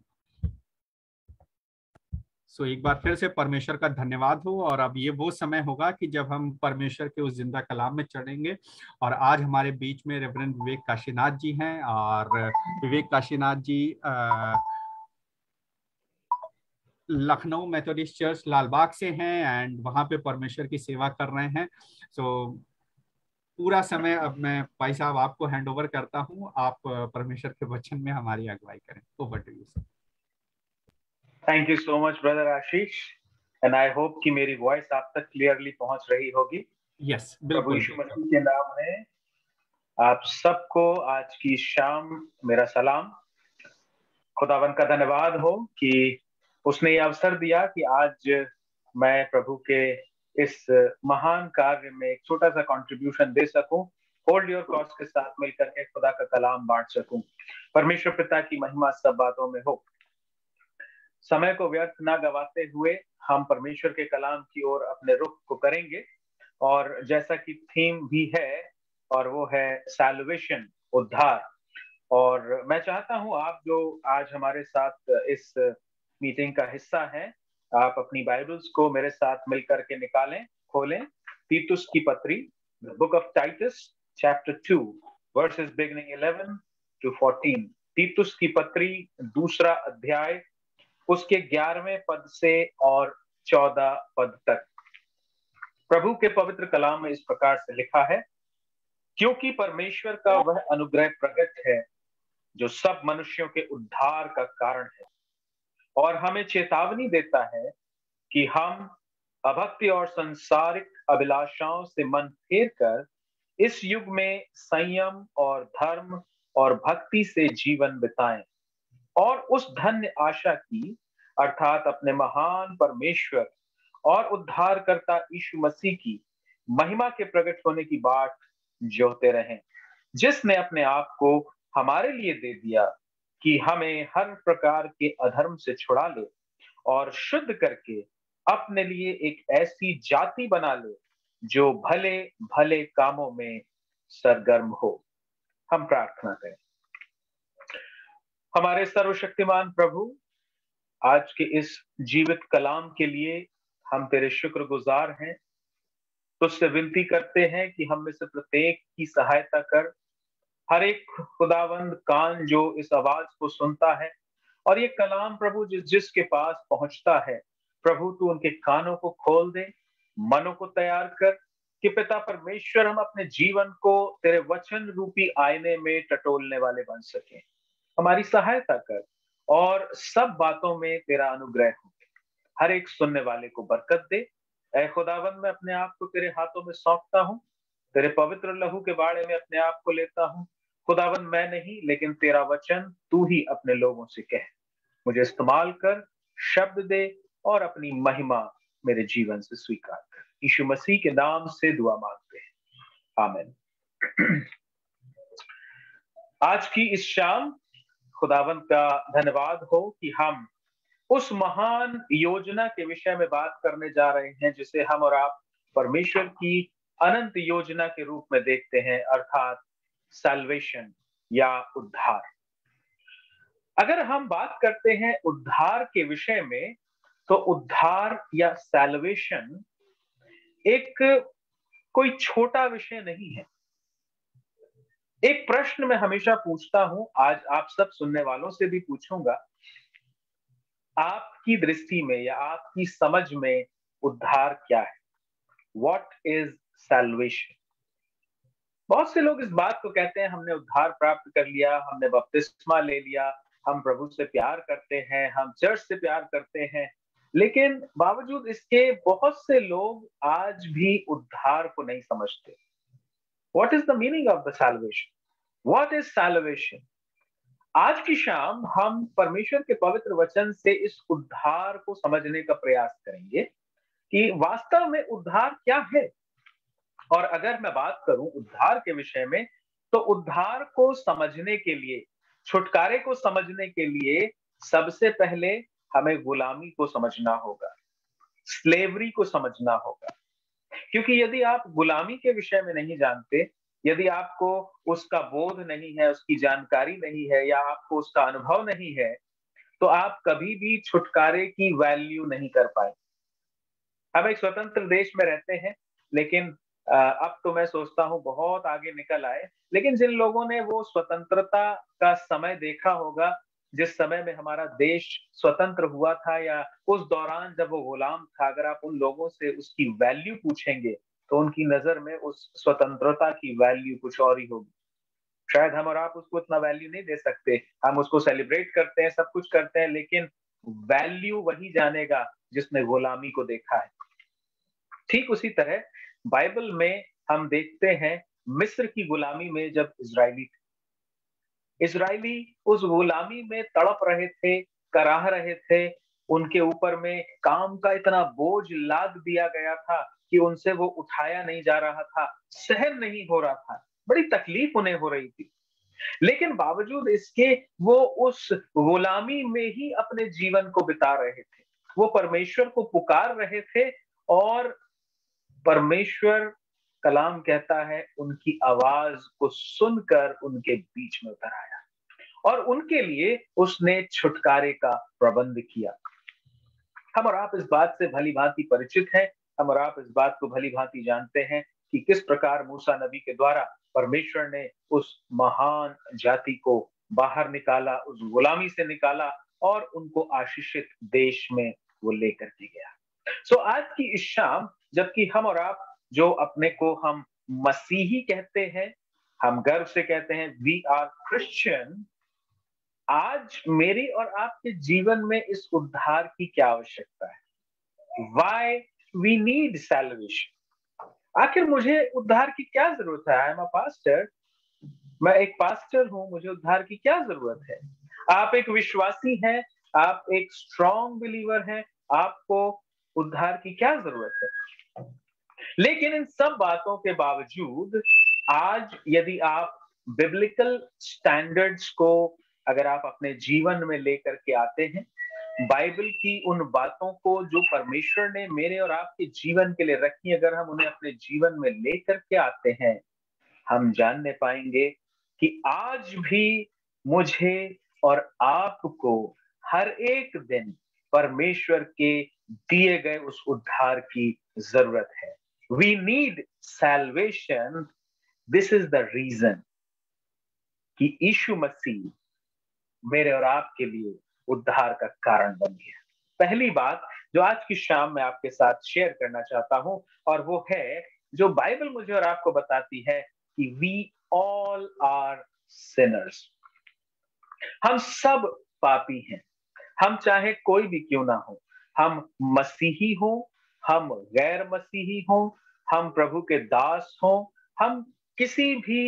B: सो एक बार फिर से परमेश्वर का धन्यवाद हो, और अब ये वो समय होगा कि जब हम परमेश्वर के उस जिंदा कलाम में चढ़ेंगे। और आज हमारे बीच में रेवरेंड विवेक काशीनाथ जी हैं, और विवेक काशीनाथ जी लखनऊ मेथोडिस्ट चर्च लालबाग से हैं एंड वहां पे परमेश्वर की सेवा कर रहे हैं। सो पूरा समय अब मैं भाई साहब आपको हैंड ओवर करता हूं, आप परमेश्वर के वचन में हमारी अगुवाई करें। Over to you sir.
E: Thank you so much brother Ashish, and I hope कि मेरी वॉइस आप तक क्लियरली पहुंच रही होगी।
B: यस बिल्कुल।
E: प्रभु यीशु मसीह के नाम में आप सबको आज की शाम मेरा सलाम। खुदावन का धन्यवाद हो कि उसने ये अवसर दिया कि आज मैं प्रभु के इस महान कार्य में एक छोटा सा कंट्रीब्यूशन दे सकूं, होल्ड योर कॉज के साथ मिलकर के खुदा का कलाम बांट सकूं। परमेश्वर पिता की महिमा सब बातों में हो। समय को व्यर्थ ना गवाते हुए हम परमेश्वर के कलाम की ओर अपने रुख को करेंगे, और जैसा कि थीम भी है, और वो है सैल्वेशन, उद्धार। और मैं चाहता हूं आप जो आज हमारे साथ इस मीटिंग का हिस्सा हैं, आप अपनी बाइबल्स को मेरे साथ मिलकर के निकालें, खोलें तीतुस की पत्री, book of Titus chapter 2 verses beginning 11 to 14। तीतुस की पत्री दूसरा अध्याय, उसके 11वें पद से और 14 पद तक। प्रभु के पवित्र कलाम में इस प्रकार से लिखा है, क्योंकि परमेश्वर का वह अनुग्रह प्रकट है जो सब मनुष्यों के उद्धार का कारण है, और हमें चेतावनी देता है कि हम अभक्ति और संसारिक अभिलाषाओं से मन फेर कर इस युग में संयम और धर्म और भक्ति से जीवन बिताएं, और उस धन्य आशा की, अर्थात अपने महान परमेश्वर और उद्धारकर्ता यीशु मसीह की महिमा के प्रकट होने की बाट जोहते रहें, जिसने अपने आप को हमारे लिए दे दिया कि हमें हर प्रकार के अधर्म से छुड़ा ले और शुद्ध करके अपने लिए एक ऐसी जाति बना ले जो भले भले कामों में सरगर्म हो। हम प्रार्थना करें। हमारे सर्वशक्तिमान प्रभु, आज के इस जीवित कलाम के लिए हम तेरे शुक्रगुजार हैं। तुझसे विनती करते हैं कि हम में से प्रत्येक की सहायता कर। हर एक खुदावंद कान जो इस आवाज को सुनता है, और ये कलाम प्रभु जिसके पास पहुंचता है, प्रभु तू उनके कानों को खोल दे, मनों को तैयार कर कि पिता परमेश्वर हम अपने जीवन को तेरे वचन रूपी आईने में टटोलने वाले बन सकें। हमारी सहायता कर और सब बातों में तेरा अनुग्रह हो। हर एक सुनने वाले को बरकत दे। ऐ खुदावंद, मैं अपने आप को तेरे हाथों में सौंपता हूँ, तेरे पवित्र लहू के बाड़े में अपने आप को लेता हूँ। खुदावंद, मैं नहीं लेकिन तेरा वचन तू ही अपने लोगों से कह। मुझे इस्तेमाल कर, शब्द दे और अपनी महिमा मेरे जीवन से स्वीकार कर। यीशु मसीह के नाम से दुआ मांगते हैं, आमीन। आज की इस शाम खुदावंद का धन्यवाद हो कि हम उस महान योजना के विषय में बात करने जा रहे हैं जिसे हम और आप परमेश्वर की अनंत योजना के रूप में देखते हैं, अर्थात सैल्वेशन या उद्धार। अगर हम बात करते हैं उद्धार के विषय में, तो उद्धार या सैल्वेशन एक कोई छोटा विषय नहीं है। एक प्रश्न मैं हमेशा पूछता हूं, आज आप सब सुनने वालों से भी पूछूंगा, आपकी दृष्टि में या आपकी समझ में उद्धार क्या है? What is salvation? बहुत से लोग इस बात को कहते हैं, हमने उद्धार प्राप्त कर लिया, हमने बपतिस्मा ले लिया, हम प्रभु से प्यार करते हैं, हम चर्च से प्यार करते हैं, लेकिन बावजूद इसके बहुत से लोग आज भी उद्धार को नहीं समझते। What is the meaning of the salvation? What is salvation? आज की शाम हम परमेश्वर के पवित्र वचन से इस उद्धार को समझने का प्रयास करेंगे कि वास्तव में उद्धार क्या है। और अगर मैं बात करूं उद्धार के विषय में, तो उद्धार को समझने के लिए, छुटकारे को समझने के लिए सबसे पहले हमें गुलामी को समझना होगा, स्लेवरी को समझना होगा। क्योंकि यदि आप गुलामी के विषय में नहीं जानते, यदि आपको उसका बोध नहीं है, उसकी जानकारी नहीं है, या आपको उसका अनुभव नहीं है, तो आप कभी भी छुटकारे की वैल्यू नहीं कर पाए। हम एक स्वतंत्र देश में रहते हैं, लेकिन अब तो मैं सोचता हूं बहुत आगे निकल आए। लेकिन जिन लोगों ने वो स्वतंत्रता का समय देखा होगा, जिस समय में हमारा देश स्वतंत्र हुआ था या उस दौरान जब वो गुलाम था, अगर आप उन लोगों से उसकी वैल्यू पूछेंगे तो उनकी नजर में उस स्वतंत्रता की वैल्यू कुछ और ही होगी। शायद हम और आप उसको इतना वैल्यू नहीं दे सकते। हम उसको सेलिब्रेट करते हैं, सब कुछ करते हैं, लेकिन वैल्यू वही जानेगा जिसने गुलामी को देखा है। ठीक उसी तरह बाइबल में हम देखते हैं मिस्र की गुलामी में जब इजरायली उस गुलामी में तड़प रहे थे, कराह रहे थे, उनके ऊपर में काम का इतना बोझ लाद दिया गया था कि उनसे वो उठाया नहीं जा रहा था, सहन नहीं हो रहा था, बड़ी तकलीफ उन्हें हो रही थी। लेकिन बावजूद इसके वो उस गुलामी में ही अपने जीवन को बिता रहे थे। वो परमेश्वर को पुकार रहे थे और परमेश्वर, कलाम कहता है, उनकी आवाज को सुनकर उनके बीच में उतर आया और उनके लिए उसने छुटकारे का प्रबंध किया। हम और आप इस बात से भली भांति परिचित हैं, हम और आप इस बात को भली भांति जानते हैं कि किस प्रकार मूसा नबी के द्वारा परमेश्वर ने उस महान जाति को बाहर निकाला, उस गुलामी से निकाला और उनको आशीषित देश में वो लेकर के गया। सो आज की इस शाम, जबकि हम और आप जो अपने को हम मसीही कहते हैं, हम गर्व से कहते हैं वी आर क्रिश्चियन, आज मेरी और आपके जीवन में इस उद्धार की क्या आवश्यकता है? Why we need salvation? आखिर मुझे उद्धार की क्या जरूरत है? आई एम अ पास्टर, मैं एक पास्टर हूं, मुझे उद्धार की क्या जरूरत है? आप एक विश्वासी हैं, आप एक स्ट्रॉन्ग बिलीवर हैं, आपको उद्धार की क्या जरूरत है? लेकिन इन सब बातों के बावजूद आज यदि आप बिब्लिकल स्टैंडर्ड्स को अगर आप अपने जीवन में लेकर के आते हैं, बाइबल की उन बातों को जो परमेश्वर ने मेरे और आपके जीवन के लिए रखी, अगर हम उन्हें अपने जीवन में लेकर के आते हैं, हम जानने पाएंगे कि आज भी मुझे और आपको हर एक दिन परमेश्वर के दिए गए उस उद्धार की जरूरत है। We need salvation. This is the reason कि यीशु मसीह मेरे और आपके लिए उद्धार का कारण बन गया। पहली बात जो आज की शाम मैं आपके साथ शेयर करना चाहता हूं, और वो है जो बाइबल मुझे और आपको बताती है कि वी ऑल आर सिनर्स। हम सब पापी हैं, हम चाहे कोई भी क्यों ना हो, हम मसीही हो, हम गैर मसीही हो, हम प्रभु के दास हो, हम किसी भी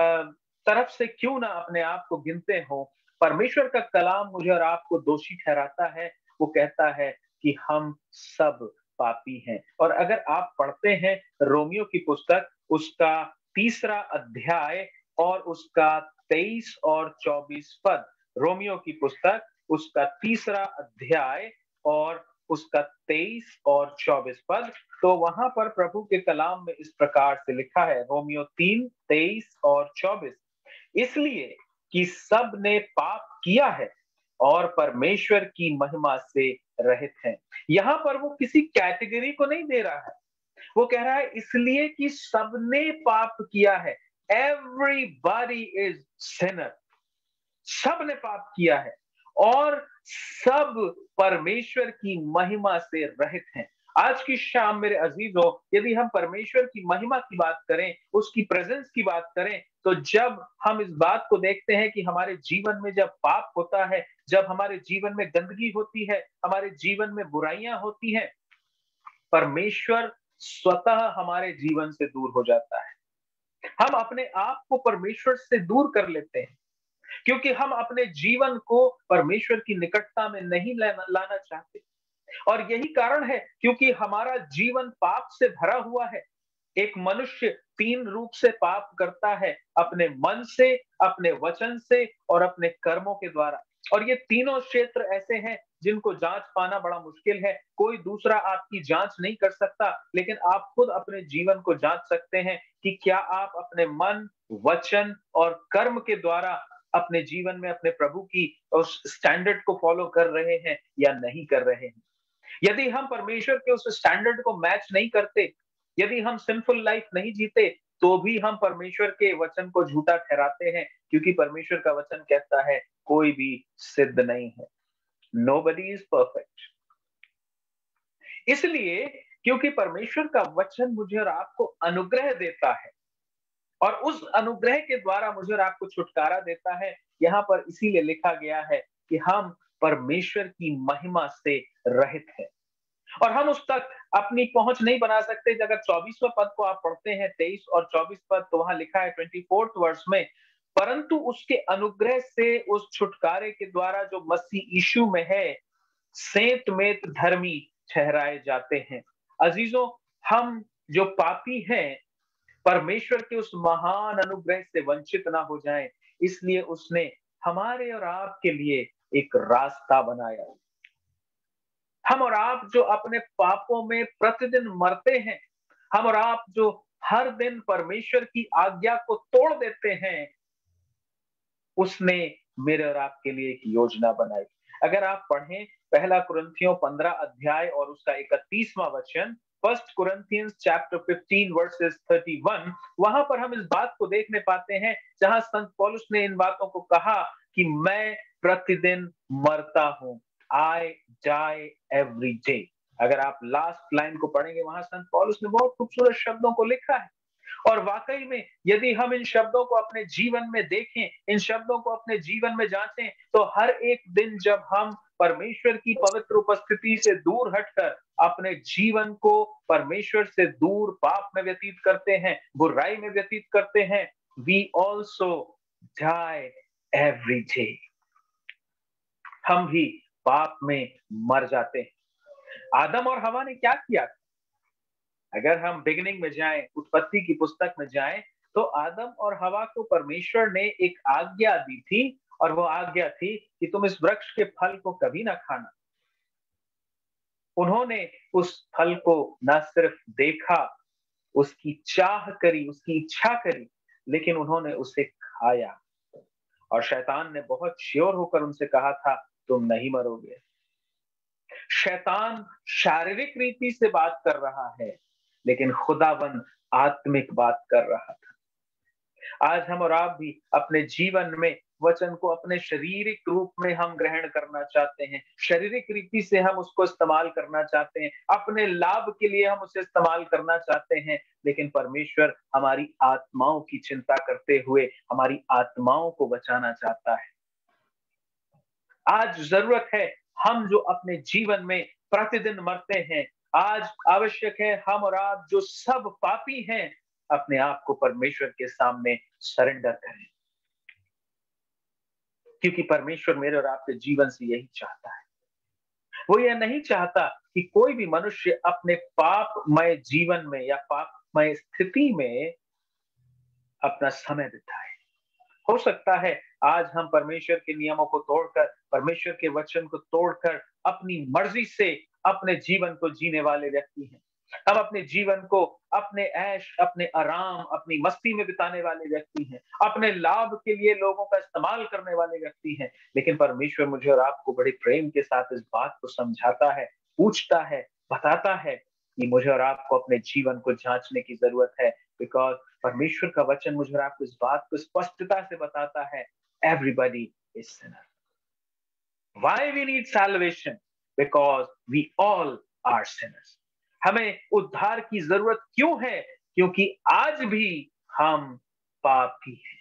E: तरफ से क्यों ना अपने आप को गिनते हो, परमेश्वर का कलाम मुझे और आपको दोषी ठहराता है। वो कहता है कि हम सब पापी हैं। और अगर आप पढ़ते हैं रोमियो की पुस्तक, उसका 3 अध्याय और उसका 23 और 24 पद, रोमियो की पुस्तक उसका 3 अध्याय और उसका 23 और 24 पद, तो वहां पर प्रभु के कलाम में इस प्रकार से लिखा है, रोमियो 3, 23 और 24, इसलिए कि सब ने पाप किया है और परमेश्वर की महिमा से रहित हैं। यहां पर वो किसी कैटेगरी को नहीं दे रहा है, वो कह रहा है इसलिए कि सबने पाप किया है। एवरीबॉडी इज सिनर, सब ने पाप किया है और सब परमेश्वर की महिमा से रहित हैं। आज की शाम मेरे अजीजों, यदि हम परमेश्वर की महिमा की बात करें, उसकी प्रेजेंस की बात करें, तो जब हम इस बात को देखते हैं कि हमारे जीवन में जब पाप होता है, जब हमारे जीवन में गंदगी होती है, हमारे जीवन में बुराइयां होती हैं, परमेश्वर स्वतः हमारे जीवन से दूर हो जाता है। हम अपने आप को परमेश्वर से दूर कर लेते हैं क्योंकि हम अपने जीवन को परमेश्वर की निकटता में नहीं लाना चाहते। और यही कारण है क्योंकि हमारा जीवन पाप से भरा हुआ है। एक मनुष्य 3 रूप से पाप करता है, अपने मन से, अपने वचन से और अपने कर्मों के द्वारा। और ये तीनों क्षेत्र ऐसे हैं जिनको जांच पाना बड़ा मुश्किल है। कोई दूसरा आपकी जांच नहीं कर सकता, लेकिन आप खुद अपने जीवन को जांच सकते हैं कि क्या आप अपने मन, वचन और कर्म के द्वारा अपने जीवन में अपने प्रभु की उस स्टैंडर्ड को फॉलो कर रहे हैं या नहीं कर रहे हैं। यदि हम परमेश्वर के उस स्टैंडर्ड को मैच नहीं करते, यदि हम सिंफुल लाइफ नहीं जीते, तो भी हम परमेश्वर के वचन को झूठा ठहराते हैं, क्योंकि परमेश्वर का वचन कहता है कोई भी सिद्ध नहीं है। Nobody is perfect। इसलिए क्योंकि परमेश्वर का वचन मुझे और आपको अनुग्रह देता है और उस अनुग्रह के द्वारा मुझे और आपको छुटकारा देता है, यहाँ पर इसीलिए लिखा गया है कि हम परमेश्वर की महिमा से रहित हैं और हम उस तक अपनी पहुंच नहीं बना सकते। अगर 24वें पद को आप पढ़ते हैं, 23 और 24 पद, तो वहां लिखा है 24th वर्स में, परंतु उसके अनुग्रह से उस छुटकारे के द्वारा जो मसीह यीशु में है, सेंत में धर्मी ठहराए जाते हैं। अजीजों, हम जो पापी हैं परमेश्वर के उस महान अनुग्रह से वंचित ना हो जाएं, इसलिए उसने हमारे और आपके लिए एक रास्ता बनाया। हम और आप जो अपने पापों में प्रतिदिन मरते हैं, हम और आप जो हर दिन परमेश्वर की आज्ञा को तोड़ देते हैं, उसने मेरे और आपके लिए एक योजना बनाई। अगर आप पढ़ें पहला कुरिन्थियों 15 अध्याय और उसका 31वां वचन, फर्स्ट कुरिन्थियंस चैप्टर 15 वर्सेस 31, वहां पर हम इस बात को देखने पाते हैं जहां संत पौलुस ने इन बातों को कहा कि मैं प्रतिदिन मरता हूं, आई डाई एवरी डे। अगर आप लास्ट लाइन को पढ़ेंगे, वहां संत पौलुस ने बहुत खूबसूरत शब्दों को लिखा है। और वाकई में यदि हम इन शब्दों को अपने जीवन में देखें, इन शब्दों को अपने जीवन में जांचें, तो हर एक दिन जब हम परमेश्वर की पवित्र उपस्थिति से दूर हटकर अपने जीवन को परमेश्वर से दूर पाप में व्यतीत करते हैं, बुराई में व्यतीत करते हैं, we also die every day. हम भी पाप में मर जाते हैं। आदम और हवा ने क्या किया? अगर हम बिगिनिंग में जाएं, उत्पत्ति की पुस्तक में जाएं, तो आदम और हवा को परमेश्वर ने एक आज्ञा दी थी, और वो आज्ञा थी कि तुम इस वृक्ष के फल को कभी ना खाना। उन्होंने उस फल को न सिर्फ देखा, उसकी चाह करी, उसकी इच्छा करी, लेकिन उन्होंने उसे खाया। और शैतान ने बहुत श्योर होकर उनसे कहा था, तुम नहीं मरोगे। शैतान शारीरिक रीति से बात कर रहा है, लेकिन खुदावन आत्मिक बात कर रहा था। आज हम और आप भी अपने जीवन में वचन को अपने शारीरिक रूप में हम ग्रहण करना चाहते हैं, शारीरिक रीति से हम उसको इस्तेमाल करना चाहते हैं, अपने लाभ के लिए हम उसे इस्तेमाल करना चाहते हैं, लेकिन परमेश्वर हमारी आत्माओं की चिंता करते हुए हमारी आत्माओं को बचाना चाहता है। आज जरूरत है, हम जो अपने जीवन में प्रतिदिन मरते हैं, आज आवश्यक है हम और आप जो सब पापी हैं, अपने आप को परमेश्वर के सामने सरेंडर करें, क्योंकि परमेश्वर मेरे और आपके जीवन से यही चाहता है। वो यह नहीं चाहता कि कोई भी मनुष्य अपने पापमय जीवन में या पापमय स्थिति में अपना समय बिताए। हो सकता है आज हम परमेश्वर के नियमों को तोड़कर, परमेश्वर के वचन को तोड़कर अपनी मर्जी से अपने जीवन को जीने वाले व्यक्ति हैं। हम अपने जीवन को अपने ऐश, अपने आराम, अपनी मस्ती में बिताने वाले व्यक्ति हैं, अपने लाभ के लिए लोगों का इस्तेमाल करने वाले व्यक्ति हैं। लेकिन परमेश्वर मुझे और आपको बड़े प्रेम के साथ इस बात को समझाता है, पूछता है, बताता है कि मुझे और आपको अपने जीवन को जांचने की जरूरत है, बिकॉज परमेश्वर का वचन मुझे और आपको इस बात को स्पष्टता से बताता है, everybody is sinner. Why we need salvation? Because we all are sinners. हमें उद्धार की जरूरत क्यों है? क्योंकि आज भी हम पापी हैं।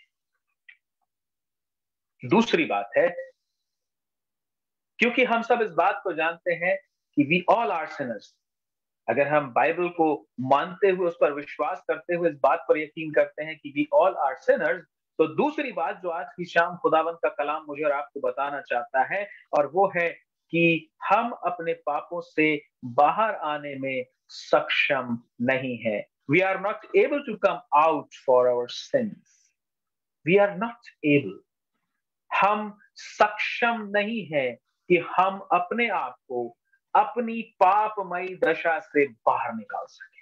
E: दूसरी बात है, क्योंकि हम सब इस बात को जानते हैं कि वी ऑल आर सिनर्स। अगर हम बाइबल को मानते हुए, उस पर विश्वास करते हुए इस बात पर यकीन करते हैं कि वी ऑल आर सिनर्स, तो दूसरी बात जो आज की शाम खुदावंत का कलाम मुझे और आपको बताना चाहता है, और वो है कि हम अपने पापों से बाहर आने में सक्षम नहीं है। We are not able to come out for our sins. We are not able. हम सक्षम नहीं है कि हम अपने आप को अपनी पापमयी दशा से बाहर निकाल सके।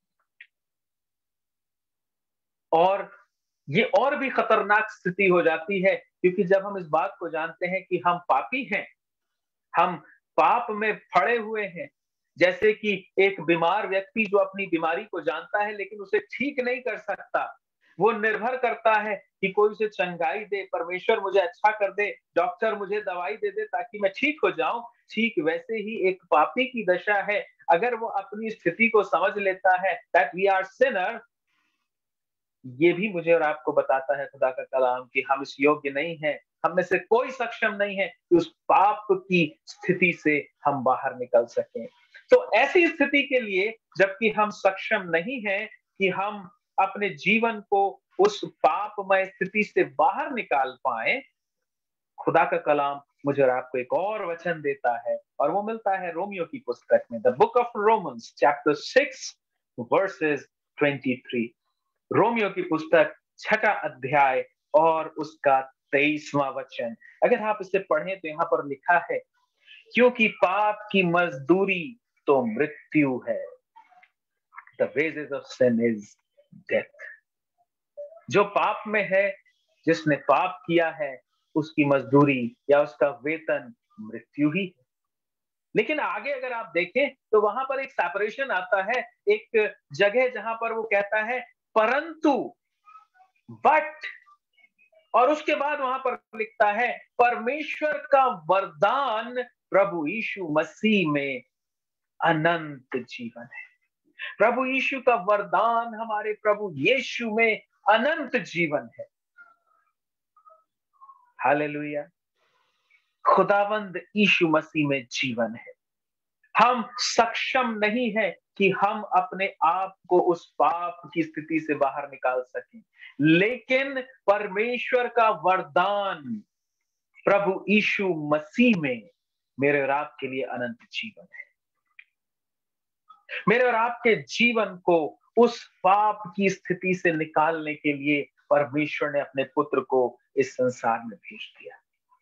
E: और ये और भी खतरनाक स्थिति हो जाती है, क्योंकि जब हम इस बात को जानते हैं कि हम पापी हैं, हम पाप में पड़े हुए हैं, जैसे कि एक बीमार व्यक्ति जो अपनी बीमारी को जानता है लेकिन उसे ठीक नहीं कर सकता, वो निर्भर करता है कि कोई उसे चंगाई दे, परमेश्वर मुझे अच्छा कर दे, डॉक्टर मुझे दवाई दे दे ताकि मैं ठीक हो जाऊं। ठीक वैसे ही एक पापी की दशा है। अगर वो अपनी स्थिति को समझ लेता है दैट वी आर सिनर, ये भी मुझे और आपको बताता है खुदा का कलाम कि हम इस योग्य नहीं है, हम में से कोई सक्षम नहीं है कि उस पाप की स्थिति से हम बाहर निकल सकें। तो ऐसी स्थिति के लिए, जबकि हम सक्षम नहीं हैं कि हम अपने जीवन को उस पापमय स्थिति से बाहर निकाल पाए, खुदा का कलाम मुझे और आपको एक और वचन देता है, और वो मिलता है रोमियो की पुस्तक में, the book of Romans chapter 6 verses 23। रोमियो की पुस्तक 6 अध्याय और उसका 23वां वचन। अगर आप इसे पढ़ें तो यहाँ पर लिखा है, क्योंकि पाप की मजदूरी तो मृत्यु है। The wages of sin is death. जो पाप में है, जिसने पाप किया है, उसकी मजदूरी या उसका वेतन मृत्यु ही है। लेकिन आगे अगर आप देखें तो वहां पर एक सेपरेशन आता है, एक जगह जहां पर वो कहता है परंतु, बट, और उसके बाद वहां पर लिखता है परमेश्वर का वरदान प्रभु यीशु मसीह में अनंत जीवन है। प्रभु यीशु का वरदान हमारे प्रभु यीशु में अनंत जीवन है। हालेलुया। खुदावंद यीशु मसीह में जीवन है। हम सक्षम नहीं है कि हम अपने आप को उस पाप की स्थिति से बाहर निकाल सकें, लेकिन परमेश्वर का वरदान प्रभु यीशु मसीह में मेरे और आपके लिए अनंत जीवन है। मेरे और आपके जीवन को उस पाप की स्थिति से निकालने के लिए परमेश्वर ने अपने पुत्र को इस संसार में भेज दिया।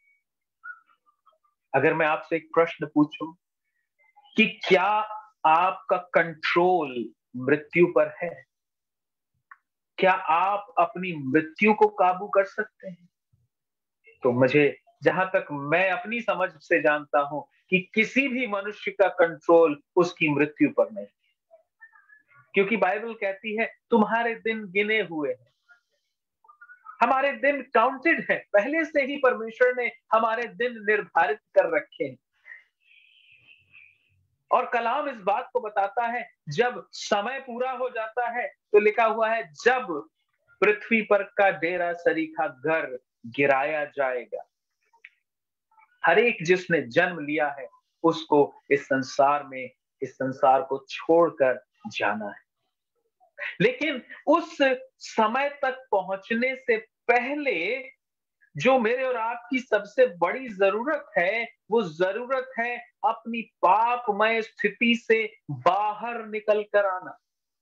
E: अगर मैं आपसे एक प्रश्न पूछूं कि क्या आपका कंट्रोल मृत्यु पर है? क्या आप अपनी मृत्यु को काबू कर सकते हैं? तो मुझे, जहां तक मैं अपनी समझ से जानता हूं, कि किसी भी मनुष्य का कंट्रोल उसकी मृत्यु पर नहीं, क्योंकि बाइबल कहती है तुम्हारे दिन गिने हुए हैं। हमारे दिन काउंटेड है, पहले से ही परमेश्वर ने हमारे दिन निर्धारित कर रखे हैं। और कलाम इस बात को बताता है, जब समय पूरा हो जाता है तो लिखा हुआ है जब पृथ्वी पर का डेरा सरीखा घर गिराया जाएगा। हर एक जिसने जन्म लिया है उसको इस संसार को छोड़कर जाना है। लेकिन उस समय तक पहुंचने से पहले जो मेरे और आपकी सबसे बड़ी जरूरत है, वो जरूरत है अपनी पापमय स्थिति से बाहर निकल कर आना।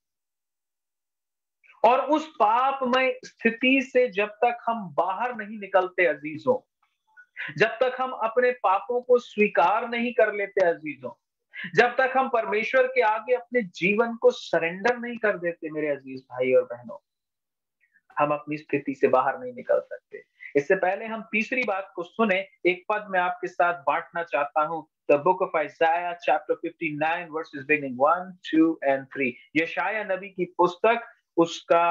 E: और उस पापमय स्थिति से जब तक हम बाहर नहीं निकलते अजीजों, जब तक हम अपने पापों को स्वीकार नहीं कर लेते अजीजों, जब तक हम परमेश्वर के आगे अपने जीवन को सरेंडर नहीं कर देते मेरे अजीज भाई और बहनों, हम अपनी स्थिति से बाहर नहीं निकल सकते। इससे पहले हम तीसरी बात को सुने, एक पद मैं आपके साथ बांटना चाहता हूं। The book of Isaiah chapter 59 verses beginning 1, 2 and 3। यशाया नबी की पुस्तक, उसका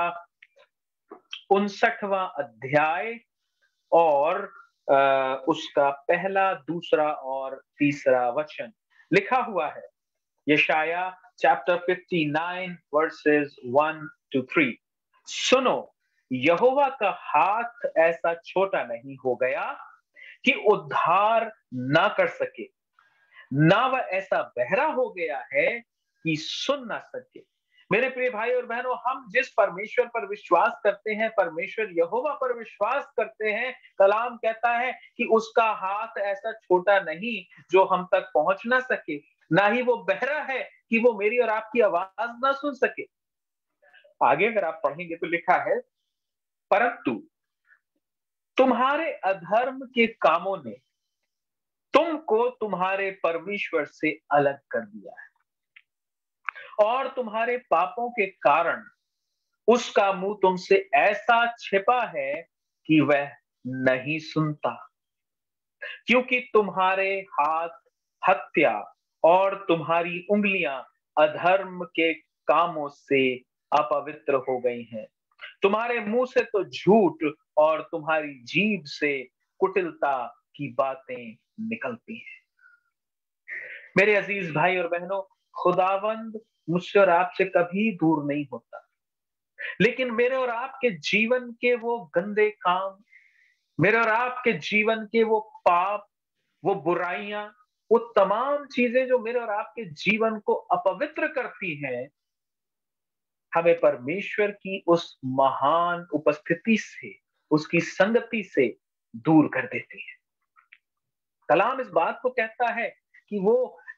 E: 59वां अध्याय और उसका पहला, दूसरा और तीसरा वचन लिखा हुआ है। यशाया चैप्टर 59 वर्सेस 1 to 3। सुनो, यहोवा का हाथ ऐसा छोटा नहीं हो गया कि उद्धार ना कर सके, ना वह ऐसा बहरा हो गया है कि सुन ना सके। मेरे प्रिय भाई और बहनों, हम जिस परमेश्वर पर विश्वास करते हैं, परमेश्वर यहोवा पर विश्वास करते हैं, कलाम कहता है कि उसका हाथ ऐसा छोटा नहीं जो हम तक पहुंच ना सके, ना ही वो बहरा है कि वो मेरी और आपकी आवाज ना सुन सके। आगे अगर आप पढ़ेंगे तो लिखा है, परंतु तुम्हारे अधर्म के कामों ने तुमको तुम्हारे परमेश्वर से अलग कर दिया है, और तुम्हारे पापों के कारण उसका मुंह तुमसे ऐसा छिपा है कि वह नहीं सुनता। क्योंकि तुम्हारे हाथ हत्या और तुम्हारी उंगलियां अधर्म के कामों से अपवित्र हो गई हैं। तुम्हारे मुंह से तो झूठ और तुम्हारी जीभ से कुटिलता की बातें निकलती हैं। मेरे अजीज भाई और बहनों, खुदावंद मुझसे और आपसे कभी दूर नहीं होता, लेकिन मेरे और आपके जीवन के वो गंदे काम, मेरे और आपके जीवन के वो पाप, वो बुराइयां, वो तमाम चीजें जो मेरे और आपके जीवन को अपवित्र करती हैं, हमें परमेश्वर की उस महान उपस्थिति से, उसकी संगति से दूर कर देती है। कलाम इस बात को कहता है कि वो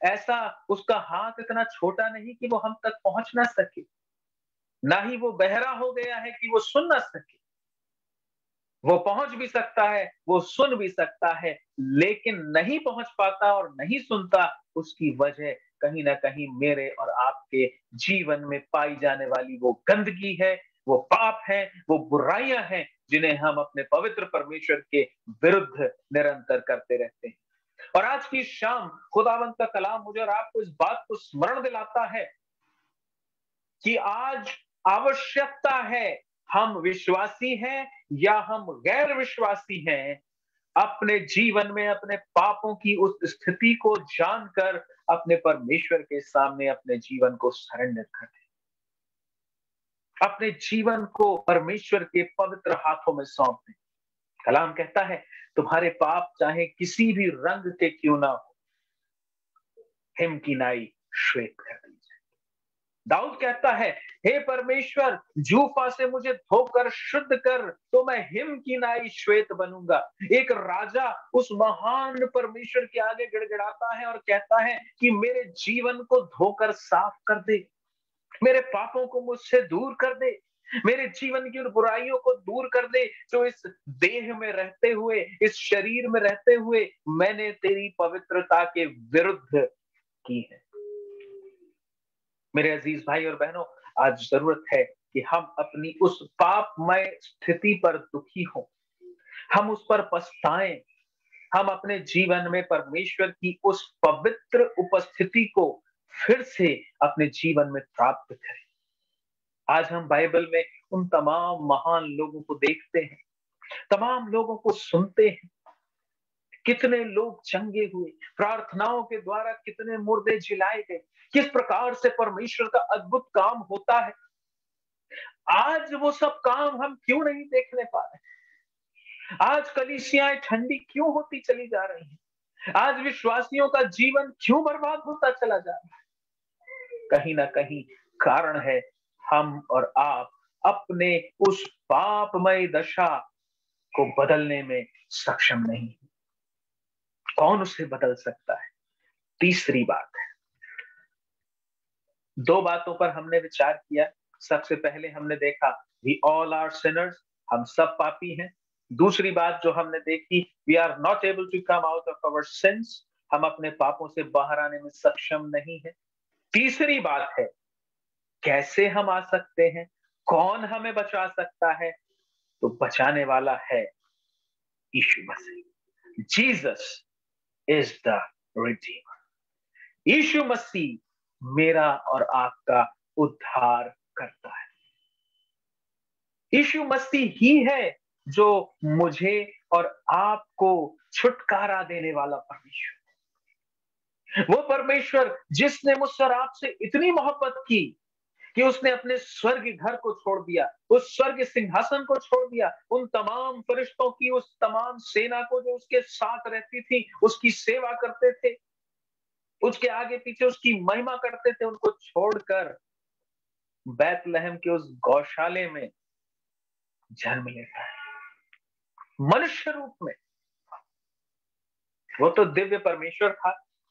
E: ऐसा उसका हाथ इतना छोटा नहीं कि वो हम तक पहुंच ना सके, ना ही वो बहरा हो गया है कि वो सुन ना सके। वो पहुंच भी सकता है, वो सुन भी सकता है, लेकिन नहीं पहुंच पाता और नहीं सुनता, उसकी वजह कहीं ना कहीं मेरे और आपके जीवन में पाई जाने वाली वो गंदगी है, वो पाप है, वो बुराइयां हैं जिन्हें हम अपने पवित्र परमेश्वर के विरुद्ध निरंतर करते रहते हैं। और आज की शाम खुदावंत का कलाम मुझे और आपको इस बात को स्मरण दिलाता है कि आज आवश्यकता है, हम विश्वासी हैं या हम गैर विश्वासी हैं, अपने जीवन में अपने पापों की उस स्थिति को जानकर अपने परमेश्वर के सामने अपने जीवन को सरेंडर कर दें, अपने जीवन को परमेश्वर के पवित्र हाथों में सौंप दें। कलाम कहता है, तुम्हारे पाप चाहे किसी भी रंग के क्यों ना हो, हिम की नाई श्वेत कर दी जाए। दाऊद कहता है, हे परमेश्वर, जूफा से मुझे धोकर शुद्ध कर, तो मैं हिम की नाई श्वेत बनूंगा। एक राजा उस महान परमेश्वर के आगे गिड़गिड़ाता है और कहता है कि मेरे जीवन को धोकर साफ कर दे, मेरे पापों को मुझसे दूर कर दे, मेरे जीवन की उन बुराइयों को दूर कर दे जो इस देह में रहते हुए, इस शरीर में रहते हुए मैंने तेरी पवित्रता के विरुद्ध की है। मेरे अजीज भाई और बहनों, आज जरूरत है कि हम अपनी उस पापमय स्थिति पर दुखी हो, हम उस पर पछताएं, हम अपने जीवन में परमेश्वर की उस पवित्र उपस्थिति को फिर से अपने जीवन में प्राप्त करें। आज हम बाइबल में उन तमाम महान लोगों को देखते हैं, तमाम लोगों को सुनते हैं, कितने लोग चंगे हुए, प्रार्थनाओं के द्वारा कितने मुर्दे जिलाए गए, किस प्रकार से परमेश्वर का अद्भुत काम होता है। आज वो सब काम हम क्यों नहीं देखने पा रहे? आज कलीसियाएं ठंडी क्यों होती चली जा रही हैं? आज विश्वासियों का जीवन क्यों बर्बाद होता चला जा रहा है? कहीं ना कहीं कारण है, हम और आप अपने उस पापमय दशा को बदलने में सक्षम नहीं। कौन उसे बदल सकता है? तीसरी बात है, दो बातों पर हमने विचार किया। सबसे पहले हमने देखा we all are sinners, हम सब पापी हैं। दूसरी बात जो हमने देखी, we are not able to come out of our sins, हम अपने पापों से बाहर आने में सक्षम नहीं है। तीसरी बात है, कैसे हम आ सकते हैं, कौन हमें बचा सकता है? तो बचाने वाला है यीशु मसीह। Jesus is the redeemer. यीशु मसीह मेरा और आपका उद्धार करता है। यीशु मसीह ही है जो मुझे और आपको छुटकारा देने वाला परमेश्वर, वो परमेश्वर जिसने मुझसे और आपसे इतनी मोहब्बत की कि उसने अपने स्वर्ग घर को छोड़ दिया, उस स्वर्ग सिंहासन को छोड़ दिया, उन तमाम फरिश्तों की उस तमाम सेना को जो उसके साथ रहती थी, उसकी सेवा करते थे, उसके आगे पीछे उसकी महिमा करते थे, उनको छोड़कर बैतलहम के उस गौशाले में जन्म लेता है मनुष्य रूप में। वो तो दिव्य परमेश्वर था।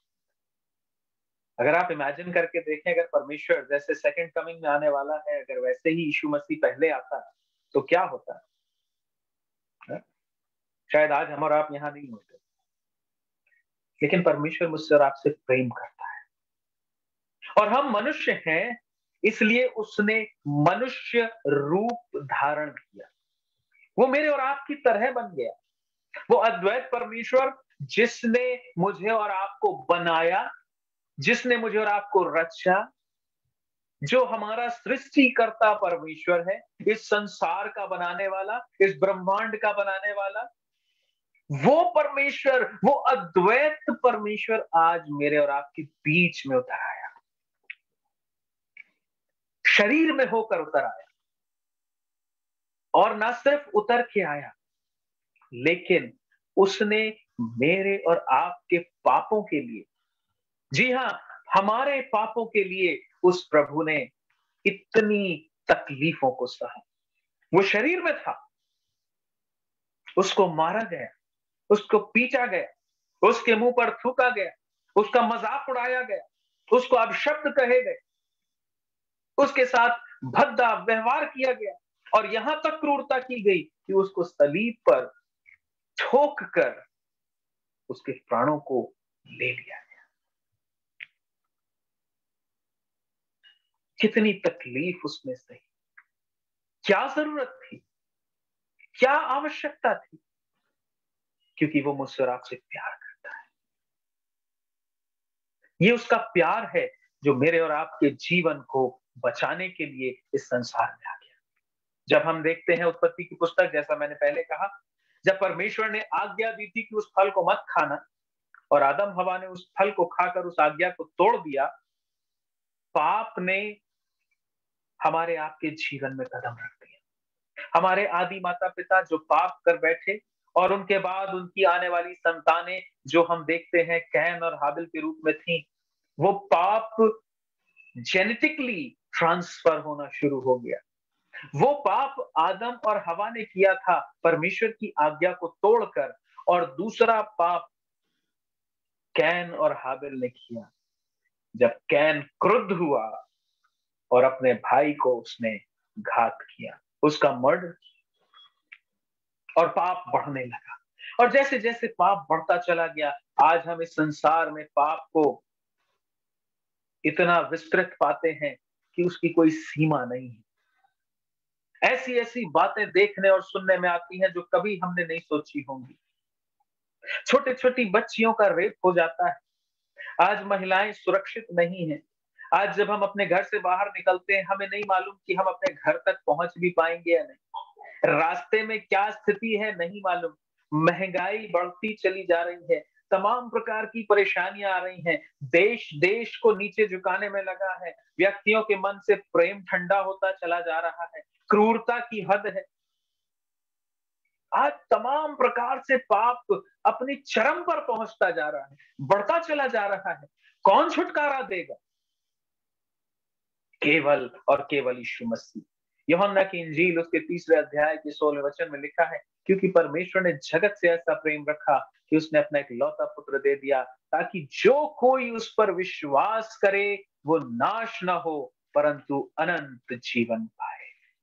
E: अगर आप इमेजिन करके देखें, अगर परमेश्वर जैसे सेकंड कमिंग में आने वाला है, अगर वैसे ही यीशु मसीह पहले आता तो क्या होता है? शायद आज हम और आप यहां नहीं होते। लेकिन परमेश्वर मुझसे और आपसे प्रेम करता है, और हम मनुष्य हैं, इसलिए उसने मनुष्य रूप धारण किया। वो मेरे और आपकी तरह बन गया। वो अद्वैत परमेश्वर जिसने मुझे और आपको बनाया, जिसने मुझे और आपको रचा, जो हमारा सृष्टिकर्ता परमेश्वर है, इस संसार का बनाने वाला, इस ब्रह्मांड का बनाने वाला, वो परमेश्वर, वो अद्वैत परमेश्वर आज मेरे और आपके बीच में उतर आया, शरीर में होकर उतर आया। और ना सिर्फ उतर के आया, लेकिन उसने मेरे और आपके पापों के लिए, जी हां, हमारे पापों के लिए उस प्रभु ने इतनी तकलीफों को सहा। वो शरीर में था, उसको मारा गया, उसको पीटा गया, उसके मुंह पर थूका गया, उसका मजाक उड़ाया गया, उसको अपशब्द कहे गए, उसके साथ भद्दा व्यवहार किया गया और यहां तक क्रूरता की गई कि उसको सलीब पर ठोक कर उसके प्राणों को ले लिया गया। कितनी तकलीफ उसने सही, क्या जरूरत थी, क्या आवश्यकता थी? क्योंकि वो मुझसे और आपसे प्यार करता है। ये उसका प्यार है जो मेरे और आपके जीवन को बचाने के लिए इस संसार में आ गया। जब हम देखते हैं उत्पत्ति की पुस्तक, जैसा मैंने पहले कहा, जब परमेश्वर ने आज्ञा दी थी कि उस फल को मत खाना और आदम हवा ने उस फल को खाकर उस आज्ञा को तोड़ दिया, पाप ने हमारे आपके जीवन में कदम रख दिया। हमारे आदि माता पिता जो पाप कर बैठे और उनके बाद उनकी आने वाली संतानें जो हम देखते हैं कैन और हाबिल के रूप में थी, वो पाप जेनेटिकली ट्रांसफर होना शुरू हो गया। वो पाप आदम और हवा ने किया था परमेश्वर की आज्ञा को तोड़कर, और दूसरा पाप कैन और हाबिल ने किया जब कैन क्रुद्ध हुआ और अपने भाई को उसने घात किया, उसका मर्डर किया और पाप बढ़ने लगा। और जैसे जैसे पाप बढ़ता चला गया, आज हम इस संसार में पाप को इतना विस्तृत पाते हैं कि उसकी कोई सीमा नहीं है। ऐसी ऐसी बातें देखने और सुनने में आती हैं जो कभी हमने नहीं सोची होंगी। छोटी छोटी बच्चियों का रेप हो जाता है। आज महिलाएं सुरक्षित नहीं हैं। आज जब हम अपने घर से बाहर निकलते हैं, हमें नहीं मालूम कि हम अपने घर तक पहुंच भी पाएंगे या नहीं। रास्ते में क्या स्थिति है नहीं मालूम। महंगाई बढ़ती चली जा रही है, तमाम प्रकार की परेशानियां आ रही हैं, देश देश को नीचे झुकाने में लगा है, व्यक्तियों के मन से प्रेम ठंडा होता चला जा रहा है, क्रूरता की हद है। आज तमाम प्रकार से पाप अपनी चरम पर पहुंचता जा रहा है, बढ़ता चला जा रहा है। कौन छुटकारा देगा? केवल और केवल यीशु मसीह। यूहन्ना की इंजील उसके 3 अध्याय के 16वें वचन में लिखा है, क्योंकि परमेश्वर ने जगत से ऐसा प्रेम रखा कि उसने अपना एक लौता पुत्र दे दिया, ताकि जो कोई उस पर विश्वास करे वो नाश न हो परंतु अनंत जीवन पाए।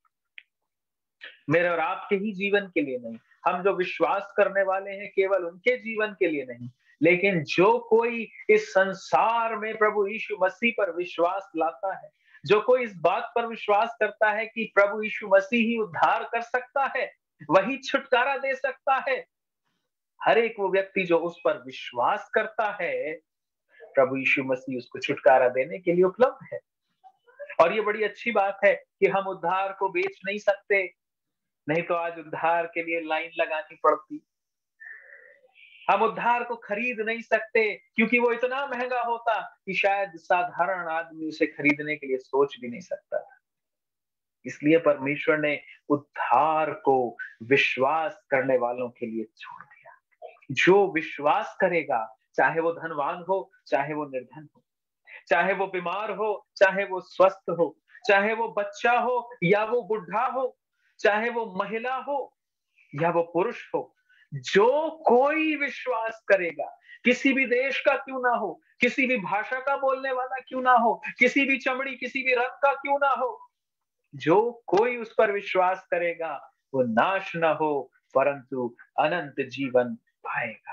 E: मेरे और आपके ही जीवन के लिए नहीं, हम जो विश्वास करने वाले हैं केवल उनके जीवन के लिए नहीं, लेकिन जो कोई इस संसार में प्रभु यीशु मसीह पर विश्वास लाता है, जो कोई इस बात पर विश्वास करता है कि प्रभु यीशु मसीह ही उद्धार कर सकता है, वही छुटकारा दे सकता है, हर एक वो व्यक्ति जो उस पर विश्वास करता है, प्रभु यीशु मसीह उसको छुटकारा देने के लिए उपलब्ध है। और ये बड़ी अच्छी बात है कि हम उद्धार को बेच नहीं सकते, नहीं तो आज उद्धार के लिए लाइन लगानी पड़ती। हम उद्धार को खरीद नहीं सकते क्योंकि वो इतना महंगा होता कि शायद साधारण आदमी उसे खरीदने के लिए सोच भी नहीं सकता था। इसलिए परमेश्वर ने उद्धार को विश्वास करने वालों के लिए छोड़ दिया। जो विश्वास करेगा, चाहे वो धनवान हो, चाहे वो निर्धन हो, चाहे वो बीमार हो, चाहे वो स्वस्थ हो, चाहे वो बच्चा हो या वो बुढ़ा हो, चाहे वो महिला हो या वो पुरुष हो, जो कोई विश्वास करेगा, किसी भी देश का क्यों ना हो, किसी भी भाषा का बोलने वाला क्यों ना हो, किसी भी चमड़ी किसी भी रंग का क्यों ना हो, जो कोई उस पर विश्वास करेगा वो नाश ना हो परंतु अनंत जीवन पाएगा।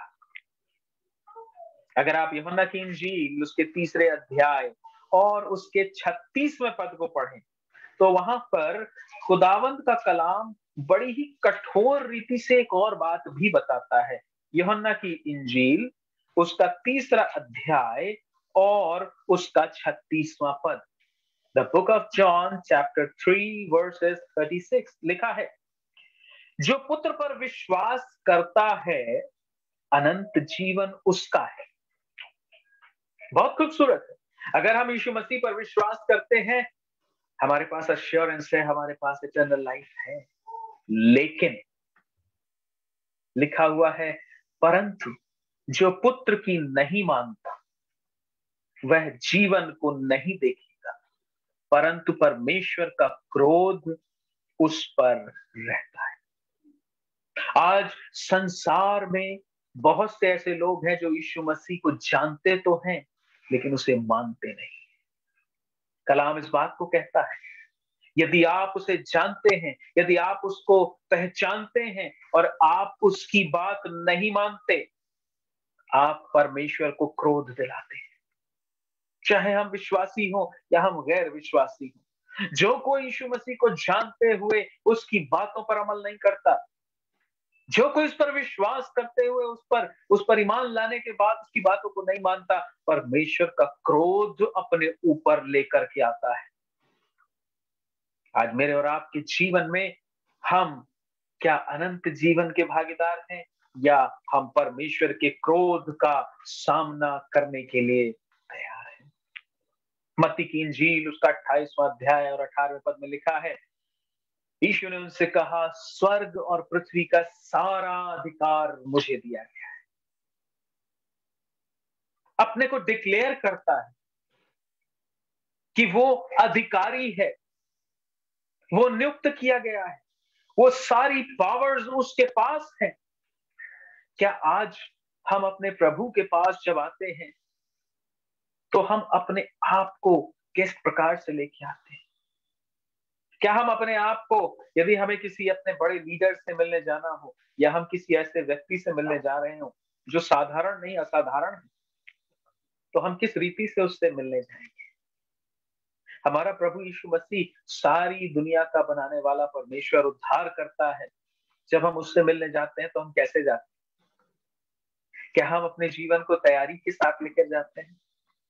E: अगर आप यूहन्ना की इंजील उसके 3 अध्याय और उसके 36वें पद को पढ़ें तो वहां पर खुदावंद का कलाम बड़ी ही कठोर रीति से एक और बात भी बताता है। यूहन्ना की इंजील उसका 3 अध्याय और उसका 36वां पद, the book of John chapter 3 verses 36 लिखा है, जो पुत्र पर विश्वास करता है अनंत जीवन उसका है। बहुत खूबसूरत है। अगर हम यीशु मसीह पर विश्वास करते हैं, हमारे पास अश्योरेंस है, हमारे पास इटर्नल लाइफ है। लेकिन लिखा हुआ है, परंतु जो पुत्र की नहीं मानता वह जीवन को नहीं देखेगा, परंतु परमेश्वर का क्रोध उस पर रहता है। आज संसार में बहुत से ऐसे लोग हैं जो यीशु मसीह को जानते तो हैं लेकिन उसे मानते नहीं। कलाम इस बात को कहता है, यदि आप उसे जानते हैं, यदि आप उसको पहचानते हैं और आप उसकी बात नहीं मानते, आप परमेश्वर को क्रोध दिलाते हैं। चाहे हम विश्वासी हों या हम गैर विश्वासी हों, जो कोई यीशु मसीह को जानते हुए उसकी बातों पर अमल नहीं करता, जो कोई उस पर विश्वास करते हुए उस पर ईमान लाने के बाद उसकी बातों को नहीं मानता, परमेश्वर का क्रोध अपने ऊपर लेकर के आता है। आज मेरे और आपके जीवन में हम क्या अनंत जीवन के भागीदार हैं या हम परमेश्वर के क्रोध का सामना करने के लिए तैयार हैं? मत्ती की इंजील उसका 28वां अध्याय और 18वें पद में लिखा है, यीशु ने उनसे कहा, स्वर्ग और पृथ्वी का सारा अधिकार मुझे दिया गया है। अपने को डिक्लेयर करता है कि वो अधिकारी है, वो नियुक्त किया गया है, वो सारी पावर्स उसके पास है। क्या आज हम अपने प्रभु के पास जब आते हैं तो हम अपने आप को किस प्रकार से लेके आते हैं? क्या हम अपने आप को, यदि हमें किसी अपने बड़े लीडर से मिलने जाना हो या हम किसी ऐसे व्यक्ति से मिलने जा रहे हो जो साधारण नहीं असाधारण है, तो हम किस रीति से उससे मिलने जाएंगे? हमारा प्रभु यीशु मसीह सारी दुनिया का बनाने वाला परमेश्वर उद्धार करता है। जब हम उससे मिलने जाते हैं तो हम कैसे जाते हैं? क्या हम अपने जीवन को तैयारी के साथ लेकर जाते हैं?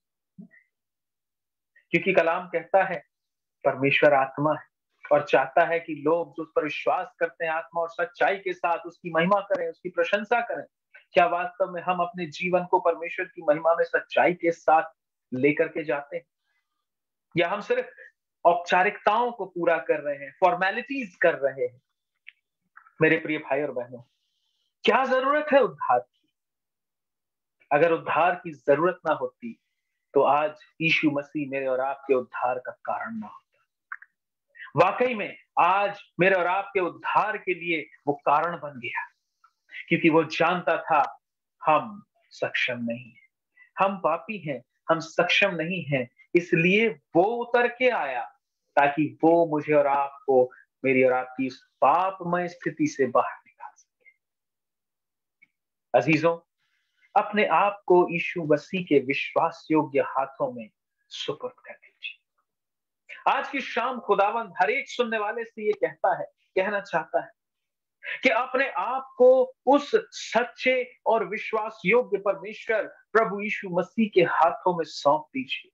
E: क्योंकि कलाम कहता है परमेश्वर आत्मा है और चाहता है कि लोग जो उस पर विश्वास करते हैं आत्मा और सच्चाई के साथ उसकी महिमा करें, उसकी प्रशंसा करें। क्या वास्तव में हम अपने जीवन को परमेश्वर की महिमा में सच्चाई के साथ लेकर के जाते हैं, या हम सिर्फ औपचारिकताओं को पूरा कर रहे हैं, फॉर्मेलिटीज कर रहे हैं? मेरे प्रिय भाई और बहनों, क्या जरूरत है उद्धार की? अगर उद्धार की जरूरत ना होती तो आज यीशु मसीह मेरे और आपके उद्धार का कारण ना होता। वाकई में आज मेरे और आपके उद्धार के लिए वो कारण बन गया, क्योंकि वो जानता था हम सक्षम नहीं हैं, हम पापी हैं, हम सक्षम नहीं हैं। इसलिए वो उतर के आया ताकि वो मुझे और आपको, मेरी और आपकी इस पापमय स्थिति से बाहर निकाल सके। अजीजों, अपने आप को यीशु मसीह के विश्वास योग्य हाथों में सुपुर्द कर दीजिए। आज की शाम खुदावंद हर एक सुनने वाले से ये कहना चाहता है कि अपने आप को उस सच्चे और विश्वास योग्य परमेश्वर प्रभु यीशु मसीह के हाथों में सौंप दीजिए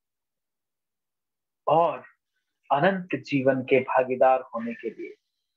E: और अनंत जीवन के भागीदार होने के लिए,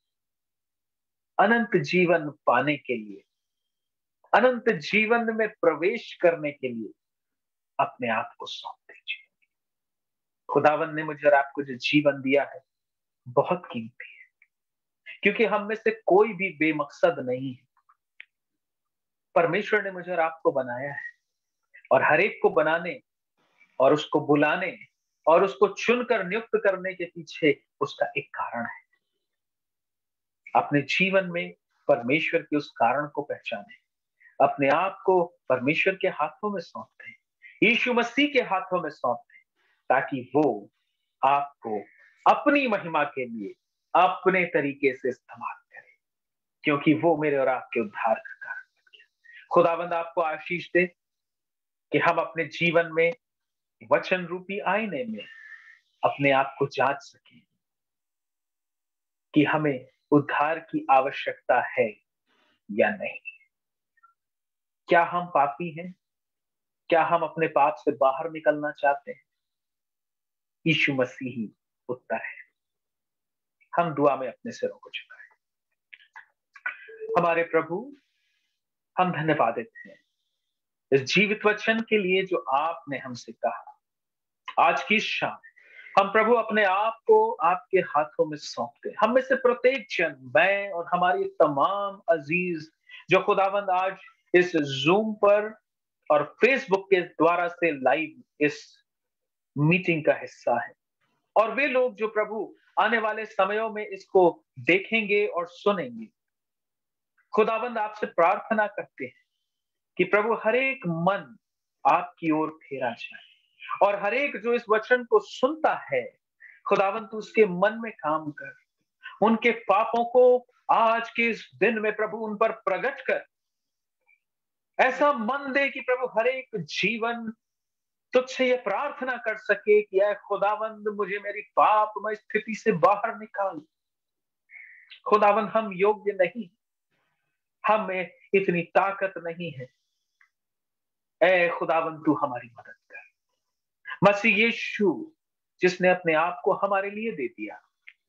E: अनंत जीवन पाने के लिए, अनंत जीवन में प्रवेश करने के लिए अपने आप को सौंप दीजिए। खुदावन ने मुझे और आपको जो जीवन दिया है बहुत कीमती है, क्योंकि हम में से कोई भी बेमकसद नहीं है। परमेश्वर ने मुझे और आपको बनाया है और हर एक को बनाने और उसको बुलाने और उसको चुनकर नियुक्त करने के पीछे उसका एक कारण है। अपने जीवन में परमेश्वर के उस कारण को पहचाने, अपने आप को परमेश्वर के हाथों में सौंप दें, यीशु मसीह के हाथों में सौंप दें, ताकि वो आपको अपनी महिमा के लिए अपने तरीके से इस्तेमाल करे, क्योंकि वो मेरे और आपके उद्धार का कारण बन गया। खुदावंद आपको आशीष दे कि हम अपने जीवन में वचन रूपी आईने में अपने आप को जांच सकें कि हमें उद्धार की आवश्यकता है या नहीं। क्या हम पापी हैं? क्या हम अपने पाप से बाहर निकलना चाहते हैं? यीशु मसीह ही उत्तर है। हम दुआ में अपने सिरों को झुकाएं। हमारे प्रभु, हम धन्यवाद देते हैं इस जीवित वचन के लिए जो आपने हमसे कहा। आज की शाम हम प्रभु अपने आप को आपके हाथों में सौंपते हैं। हम में से प्रत्येक जन, मैं और हमारी तमाम अजीज जो खुदावंद आज इस जूम पर और फेसबुक के द्वारा से लाइव इस मीटिंग का हिस्सा है, और वे लोग जो प्रभु आने वाले समयों में इसको देखेंगे और सुनेंगे, खुदावंद आपसे प्रार्थना करते हैं कि प्रभु हर एक मन आपकी ओर फेरा जाए और हर एक जो इस वचन को सुनता है, खुदावंद तू उसके मन में काम कर, उनके पापों को आज के इस दिन में प्रभु उन पर प्रकट कर। ऐसा मन दे कि प्रभु हर एक जीवन तुझसे ये प्रार्थना कर सके कि ऐ खुदावंद मुझे मेरी पापमय स्थिति से बाहर निकाल। खुदावंद हम योग्य नहीं, हमें इतनी ताकत नहीं है, ऐ खुदावंद तू हमारी मदद कर। मसीह यीशु जिसने अपने आप को हमारे लिए दे दिया,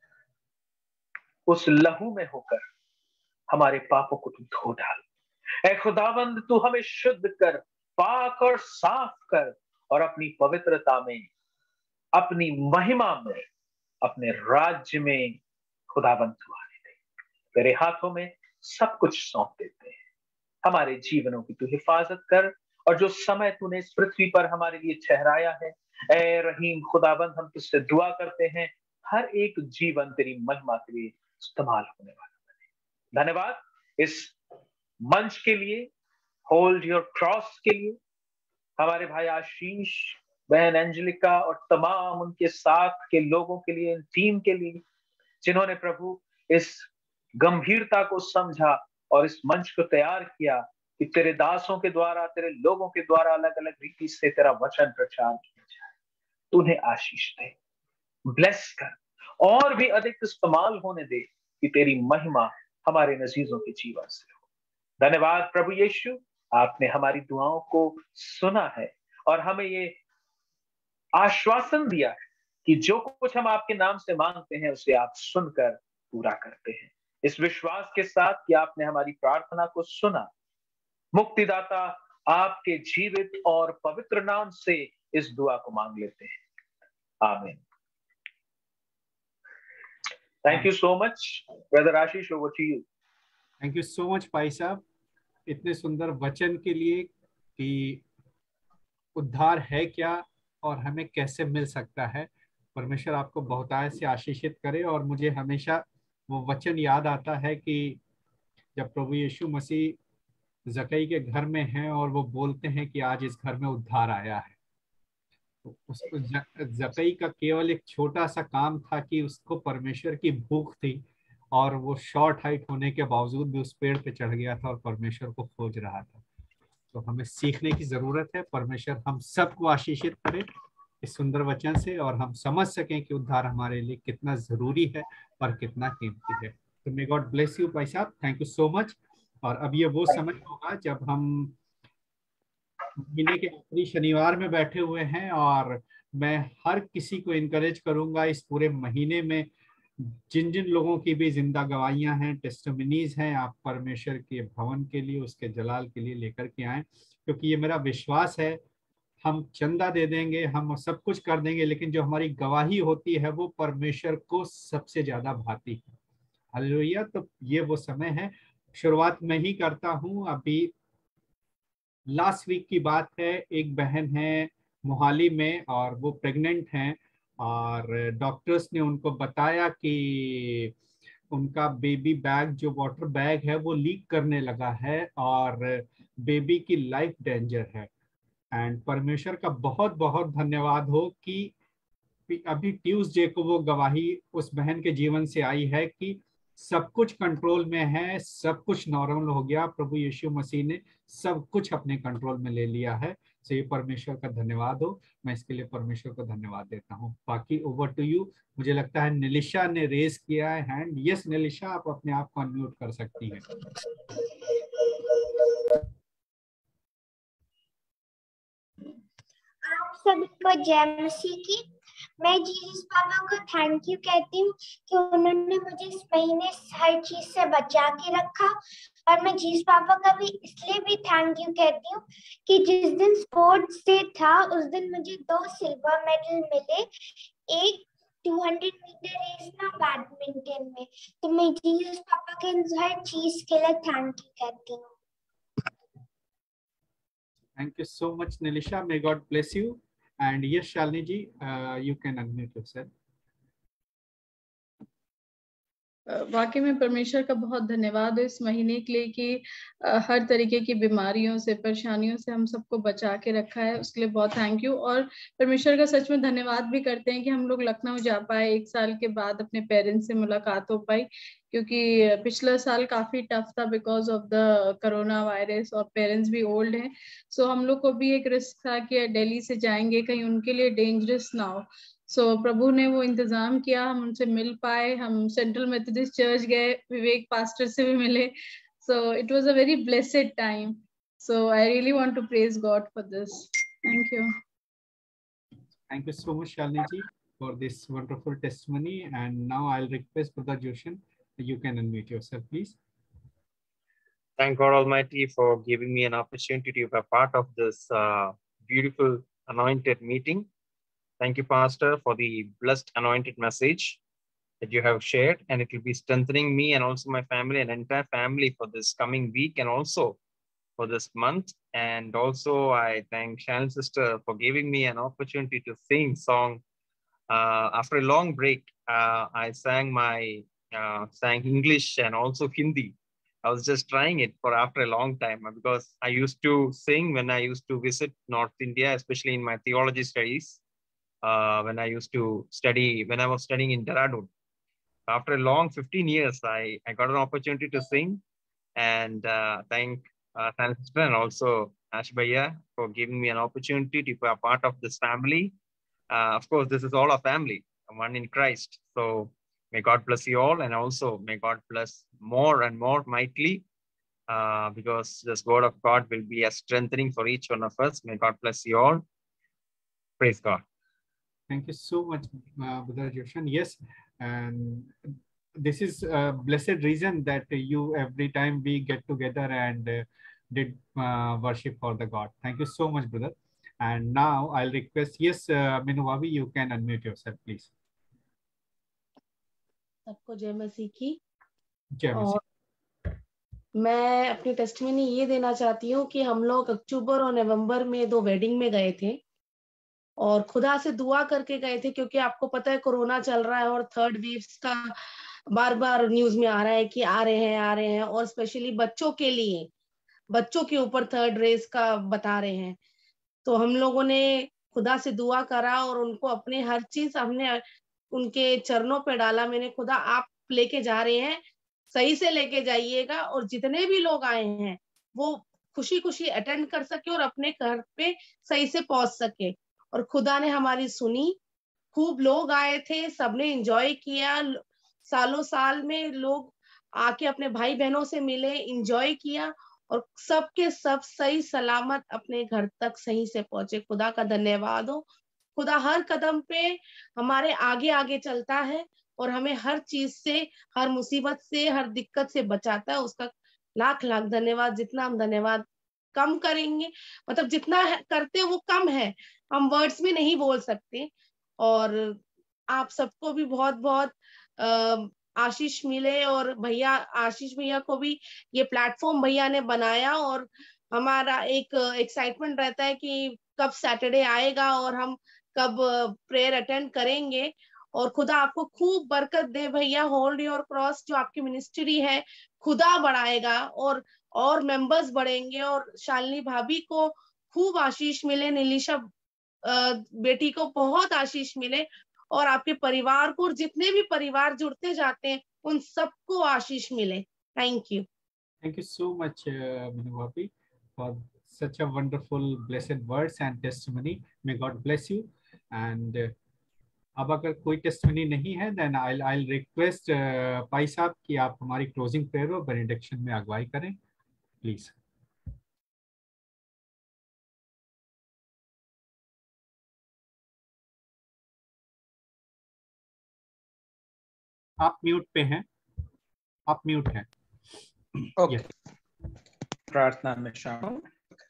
E: उस लहू में होकर हमारे पापों को तू धो डाल। ऐ खुदावंद तू हमें शुद्ध कर, पाक और साफ कर और अपनी पवित्रता में, अपनी महिमा में, अपने राज्य में खुदावंद तू आने दे। तेरे हाथों में सब कुछ सौंप देते हैं। हमारे जीवनों की तू हिफाजत कर और जो समय तूने इस पृथ्वी पर हमारे लिए ठहराया है, ऐ रहीम खुदावंद हम तुझसे दुआ करते हैं हर एक जीवन तेरी महिमा के लिए इस्तेमाल होने वाला बने। धन्यवाद इस मंच के लिए, होल्ड योर क्रॉस के लिए, हमारे भाई आशीष, बहन एंजेलिका और तमाम उनके साथ के लोगों के लिए, टीम के लिए, जिन्होंने प्रभु इस गंभीरता को समझा और इस मंच को तैयार किया कि तेरे दासों के द्वारा, तेरे लोगों के द्वारा अलग अलग रीति से तेरा वचन प्रचार किया जाए। तू उन्हें आशीष दे, ब्लेस कर और भी अधिक इस्तेमाल होने दे कि तेरी महिमा हमारे नजीजों के जीवन से हो। धन्यवाद प्रभु यीशु, आपने हमारी दुआओं को सुना है और हमें ये आश्वासन दिया है कि जो कुछ हम आपके नाम से मांगते हैं उसे आप सुनकर पूरा करते हैं। इस विश्वास के साथ कि आपने हमारी प्रार्थना को सुना, मुक्तिदाता आपके जीवित और पवित्र नाम से इस दुआ को मांग लेते हैं, आमीन। Thank you so much brother Ashish, over to you.
B: Thank you so much भाई साहब, इतने सुंदर वचन के लिए कि उद्धार है क्या और हमें कैसे मिल सकता है। परमेश्वर आपको बहुतायत से आशीषित करे। और मुझे हमेशा वो वचन याद आता है कि जब प्रभु यीशु मसीह जकई के घर में हैं और वो बोलते हैं कि आज इस घर में उद्धार आया है, तो उसको जकई का केवल एक छोटा सा काम था कि उसको परमेश्वर की भूख थी और वो शॉर्ट हाइट होने के बावजूद भी उस पेड़ पे चढ़ गया था और परमेश्वर को खोज रहा था। तो हमें सीखने की जरूरत है। परमेश्वर हम सबको आशीषित करे इस सुंदर वचन से और हम समझ सकें कि उद्धार हमारे लिए कितना जरूरी है और कितना कीमती है। तो मे गॉड ब्लेस यू भाई साहब, थैंक यू सो मच। और अब ये वो समय होगा जब हम महीने के आखिरी शनिवार में बैठे हुए हैं और मैं हर किसी को इनकरेज करूंगा इस पूरे महीने में जिन जिन लोगों की भी जिंदा गवाहियां हैं, टेस्टिमनीज हैं, आप परमेश्वर के भवन के लिए, उसके जलाल के लिए लेकर के आए, क्योंकि ये मेरा विश्वास है। हम चंदा दे देंगे, हम सब कुछ कर देंगे, लेकिन जो हमारी गवाही होती है वो परमेश्वर को सबसे ज्यादा भाती है। हालेलुया। तो ये वो समय है। शुरुआत मैं ही करता हूँ। अभी लास्ट वीक की बात है, एक बहन है मोहाली में और वो प्रेग्नेंट हैं और डॉक्टर्स ने उनको बताया कि उनका बेबी बैग, जो वाटर बैग है, वो लीक करने लगा है और बेबी की लाइफ डेंजर है। एंड परमेश्वर का बहुत बहुत धन्यवाद हो कि अभी ट्यूसडे को वो गवाही उस बहन के जीवन से आई है कि सब कुछ कंट्रोल में है, सब कुछ नॉर्मल हो गया। प्रभु यीशु मसीह ने सब कुछ अपने कंट्रोल में ले लिया है। तो ये परमेश्वर का धन्यवाद हो। मैं इसके लिए परमेश्वर को धन्यवाद देता हूँ। बाकी ओवर टू यू। मुझे लगता है निलिशा ने रेज किया है हैंड। यस निलिशा, आप अपने आप को अनम्यूट कर सकती हैं।
F: आप सभी को जय मसीह की। मैं जीसस पापा को थैंक यू कहती हूँ कि उन्होंने मुझे इस महीने हर चीज से बचा के रखा। और मैं जीसस पापा का भी इसलिए भी थैंक यू कहती हूँ कि जिस दिन स्पोर्ट्स डे था उस दिन मुझे 2 सिल्वर मेडल मिले, एक 200 मीटर रेस में, बैडमिंटन में। तो मैं जीसस पापा के हर चीज के लिए थैंक यू कहती हूँ।
B: Thank you so much, Nilisha. May God bless you. And yes, Shalini ji, you can unmute yourself.
G: वाकई में परमेश्वर का बहुत धन्यवाद है इस महीने के लिए कि हर तरीके की बीमारियों से, परेशानियों से हम सबको बचा के रखा है, उसके लिए बहुत थैंक यू। और परमेश्वर का सच में धन्यवाद भी करते हैं कि हम लोग लखनऊ जा पाए, 1 साल के बाद अपने पेरेंट्स से मुलाकात हो पाई, क्योंकि पिछला साल काफी टफ था because of the corona virus, और पेरेंट्स भी ओल्ड हैं। सो हम लोग को भी एक रिस्क था कि दिल्ली से जाएंगे, कहीं उनके लिए डेंजरस ना हो। प्रभु ने वो इंतजाम किया, हम उनसे मिल पाए, हम सेंट्रल मेथोडिस्ट चर्च गए, विवेक पास्टर से भी मिले। It was a very blessed time. I really want to praise God for this. Thank you.
B: Thank you so much, Shalini ji, for this wonderful testimony. And now I'll request Brother Joshan, you can unmute yourself, please.
D: Thank God Almighty for giving me an opportunity to be a part of this beautiful anointed meeting. Thank you, Pastor, for the blessed anointed message that you have shared, and it will be strengthening me and also my family and entire family for this coming week and also for this month. And also I thank Shannon sister for giving me an opportunity to sing song. After a long break, I sang English and also Hindi. I was just trying it for after a long time, because I used to sing when I used to visit North India, especially in my theology studies, when I used to study, when I was studying in Dehradun. After a long 15 years, I got an opportunity to sing, and thank Shannon sister and also Ash Bhaiya for giving me an opportunity to be a part of this family. Of course, this is all a family, one in Christ. So may God bless you all, and also may God bless more and more mightily, because this word of God will be a strengthening for each one of us. May God bless you all. Praise God.
B: Thank you so much, Brother Joshan. Yes, and this is a blessed reason that you every time we get together and did worship for the God. Thank you so much, brother. And now I'll request, yes, Minuwabi, you can unmute yourself, please.
C: सबको जय मसीह की।
B: जय मसीह।
C: मैं अपनी टेस्टिमनी ये देना चाहती हूँ कि हम लोग अक्टूबर और नवंबर में 2 वेडिंग में गए थे, और खुदा से दुआ करके गए थे, क्योंकि आपको पता है कोरोना चल रहा है और थर्ड वेव्स का बार बार न्यूज में आ रहा है कि आ रहे हैं, और स्पेशली बच्चों के लिए, बच्चों के ऊपर थर्ड वेव का बता रहे हैं। तो हम लोगों ने खुदा से दुआ करा और उनको अपने हर चीज हमने उनके चरणों पे डाला। मैंने खुदा आप लेके जा रहे हैं, सही से लेके जाइएगा, और जितने भी लोग आए हैं वो खुशी खुशी अटेंड कर सके और अपने घर पे सही से पहुंच सके। और खुदा ने हमारी सुनी, खूब लोग आए थे, सबने एंजॉय किया। सालों साल में लोग आके अपने भाई बहनों से मिले, एंजॉय किया, और सबके सब सही सलामत अपने घर तक सही से पहुंचे। खुदा का धन्यवाद हो। खुदा हर कदम पे हमारे आगे आगे चलता है और हमें हर चीज से, हर मुसीबत से, हर दिक्कत से बचाता है। उसका लाख लाख धन्यवाद। जितना हम धन्यवाद कम करेंगे, मतलब जितना करते वो कम है, हम वर्ड्स में नहीं बोल सकते। और आप सबको भी बहुत बहुत आशीष मिले, और भैया आशीष भैया को भी ये प्लेटफॉर्म भैया ने बनाया, और हमारा एक एक्साइटमेंट रहता है कि कब सैटरडे आएगा और हम कब प्रेयर अटेंड करेंगे। और खुदा आपको खूब बरकत दे भैया। होल्ड योर क्रॉस, जो आपकी मिनिस्ट्री है खुदा बढ़ाएगा, और मेंबर्स बढ़ेंगे, और शालिनी भाभी को खूब आशीष मिले, नीलिशा बेटी को बहुत आशीष मिले, और आपके परिवार को, और जितने भी परिवार जुड़ते जाते हैं उन सबको आशीष मिले। Thank you.
B: Thank you so much, Minuwabi, for such a wonderful blessed words and testimony. May God bless you. And अब अगर कोई टेस्टिमनी नहीं है, देन I'll request पाई साहब कि आप हमारी क्लोजिंग प्रेयर और बेनेडिक्शन में अगुवाई करें, प्लीज। आप म्यूट पे हैं, आप म्यूट हैं।
H: ओके, प्रार्थना में शामिल।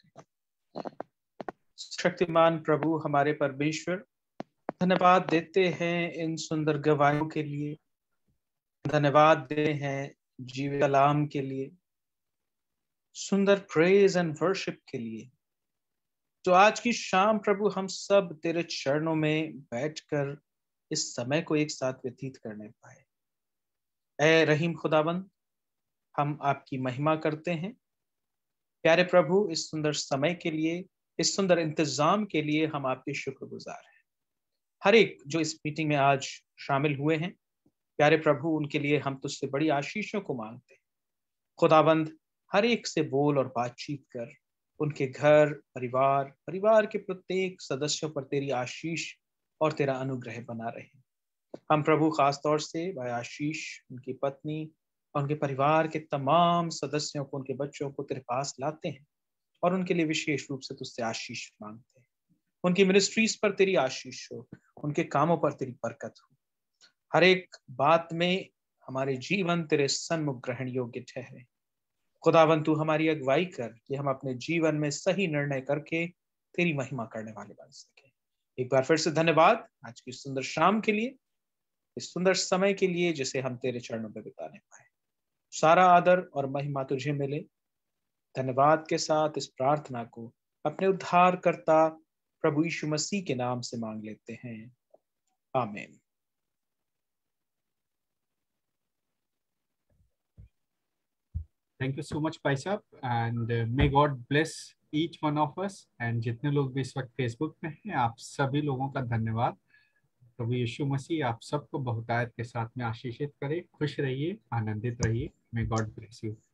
H: शक्तिमान प्रभु हमारे परमेश्वर, धन्यवाद देते हैं इन सुंदर गवाहियों के लिए, धन्यवाद देते हैं जीवित कलाम के लिए, सुंदर प्रेज एंड वर्शिप के लिए। तो आज की शाम प्रभु हम सब तेरे चरणों में बैठकर इस समय को एक साथ व्यतीत करने पाए। ऐ रहीम खुदाबंद, हम आपकी महिमा करते हैं। प्यारे प्रभु, इस सुंदर समय के लिए, इस सुंदर इंतजाम के लिए हम आपके शुक्रगुजार हैं। हर एक जो इस मीटिंग में आज शामिल हुए हैं, प्यारे प्रभु, उनके लिए हम तुझसे बड़ी आशीषों को मांगते हैं। खुदाबंद, हर एक से बोल और बातचीत कर, उनके घर, परिवार के प्रत्येक सदस्यों पर तेरी आशीष और तेरा अनुग्रह बना रहे। हम प्रभु खास तौर से भाई आशीष, उनकी पत्नी और उनके परिवार के तमाम सदस्यों को, उनके बच्चों को तेरे पास लाते हैं और उनके लिए विशेष रूप से तुझसे आशीष मांगते हैं। उनकी मिनिस्ट्रीज पर तेरी आशीष हो, उनके कामों पर तेरी बरकत हो। हर एक बात में हमारे जीवन तेरे सन्मुख ग्रहण योग्य ठहरे। खुदावन, तू हमारी अगुवाई कर कि हम अपने जीवन में सही निर्णय करके तेरी महिमा करने वाले बन सके। एक बार फिर से धन्यवाद आज की सुंदर शाम के लिए, इस सुंदर समय के लिए जिसे हम तेरे चरणों में बिताने पाए। सारा आदर और महिमा तुझे मिले। धन्यवाद के साथ इस प्रार्थना को अपने उद्धारकर्ता प्रभु यीशु मसीह के नाम से मांग लेते हैं, आमीन।
B: थैंक यू सो मच भाई साहब, and may God bless each one of us. And जितने लोग भी इस वक्त फेसबुक पे हैं, आप सभी लोगों का धन्यवाद। प्रभु यीशु मसीह आप सबको बहुतायत के साथ में आशीषित करे। खुश रहिए, आनंदित रहिए। May God bless you.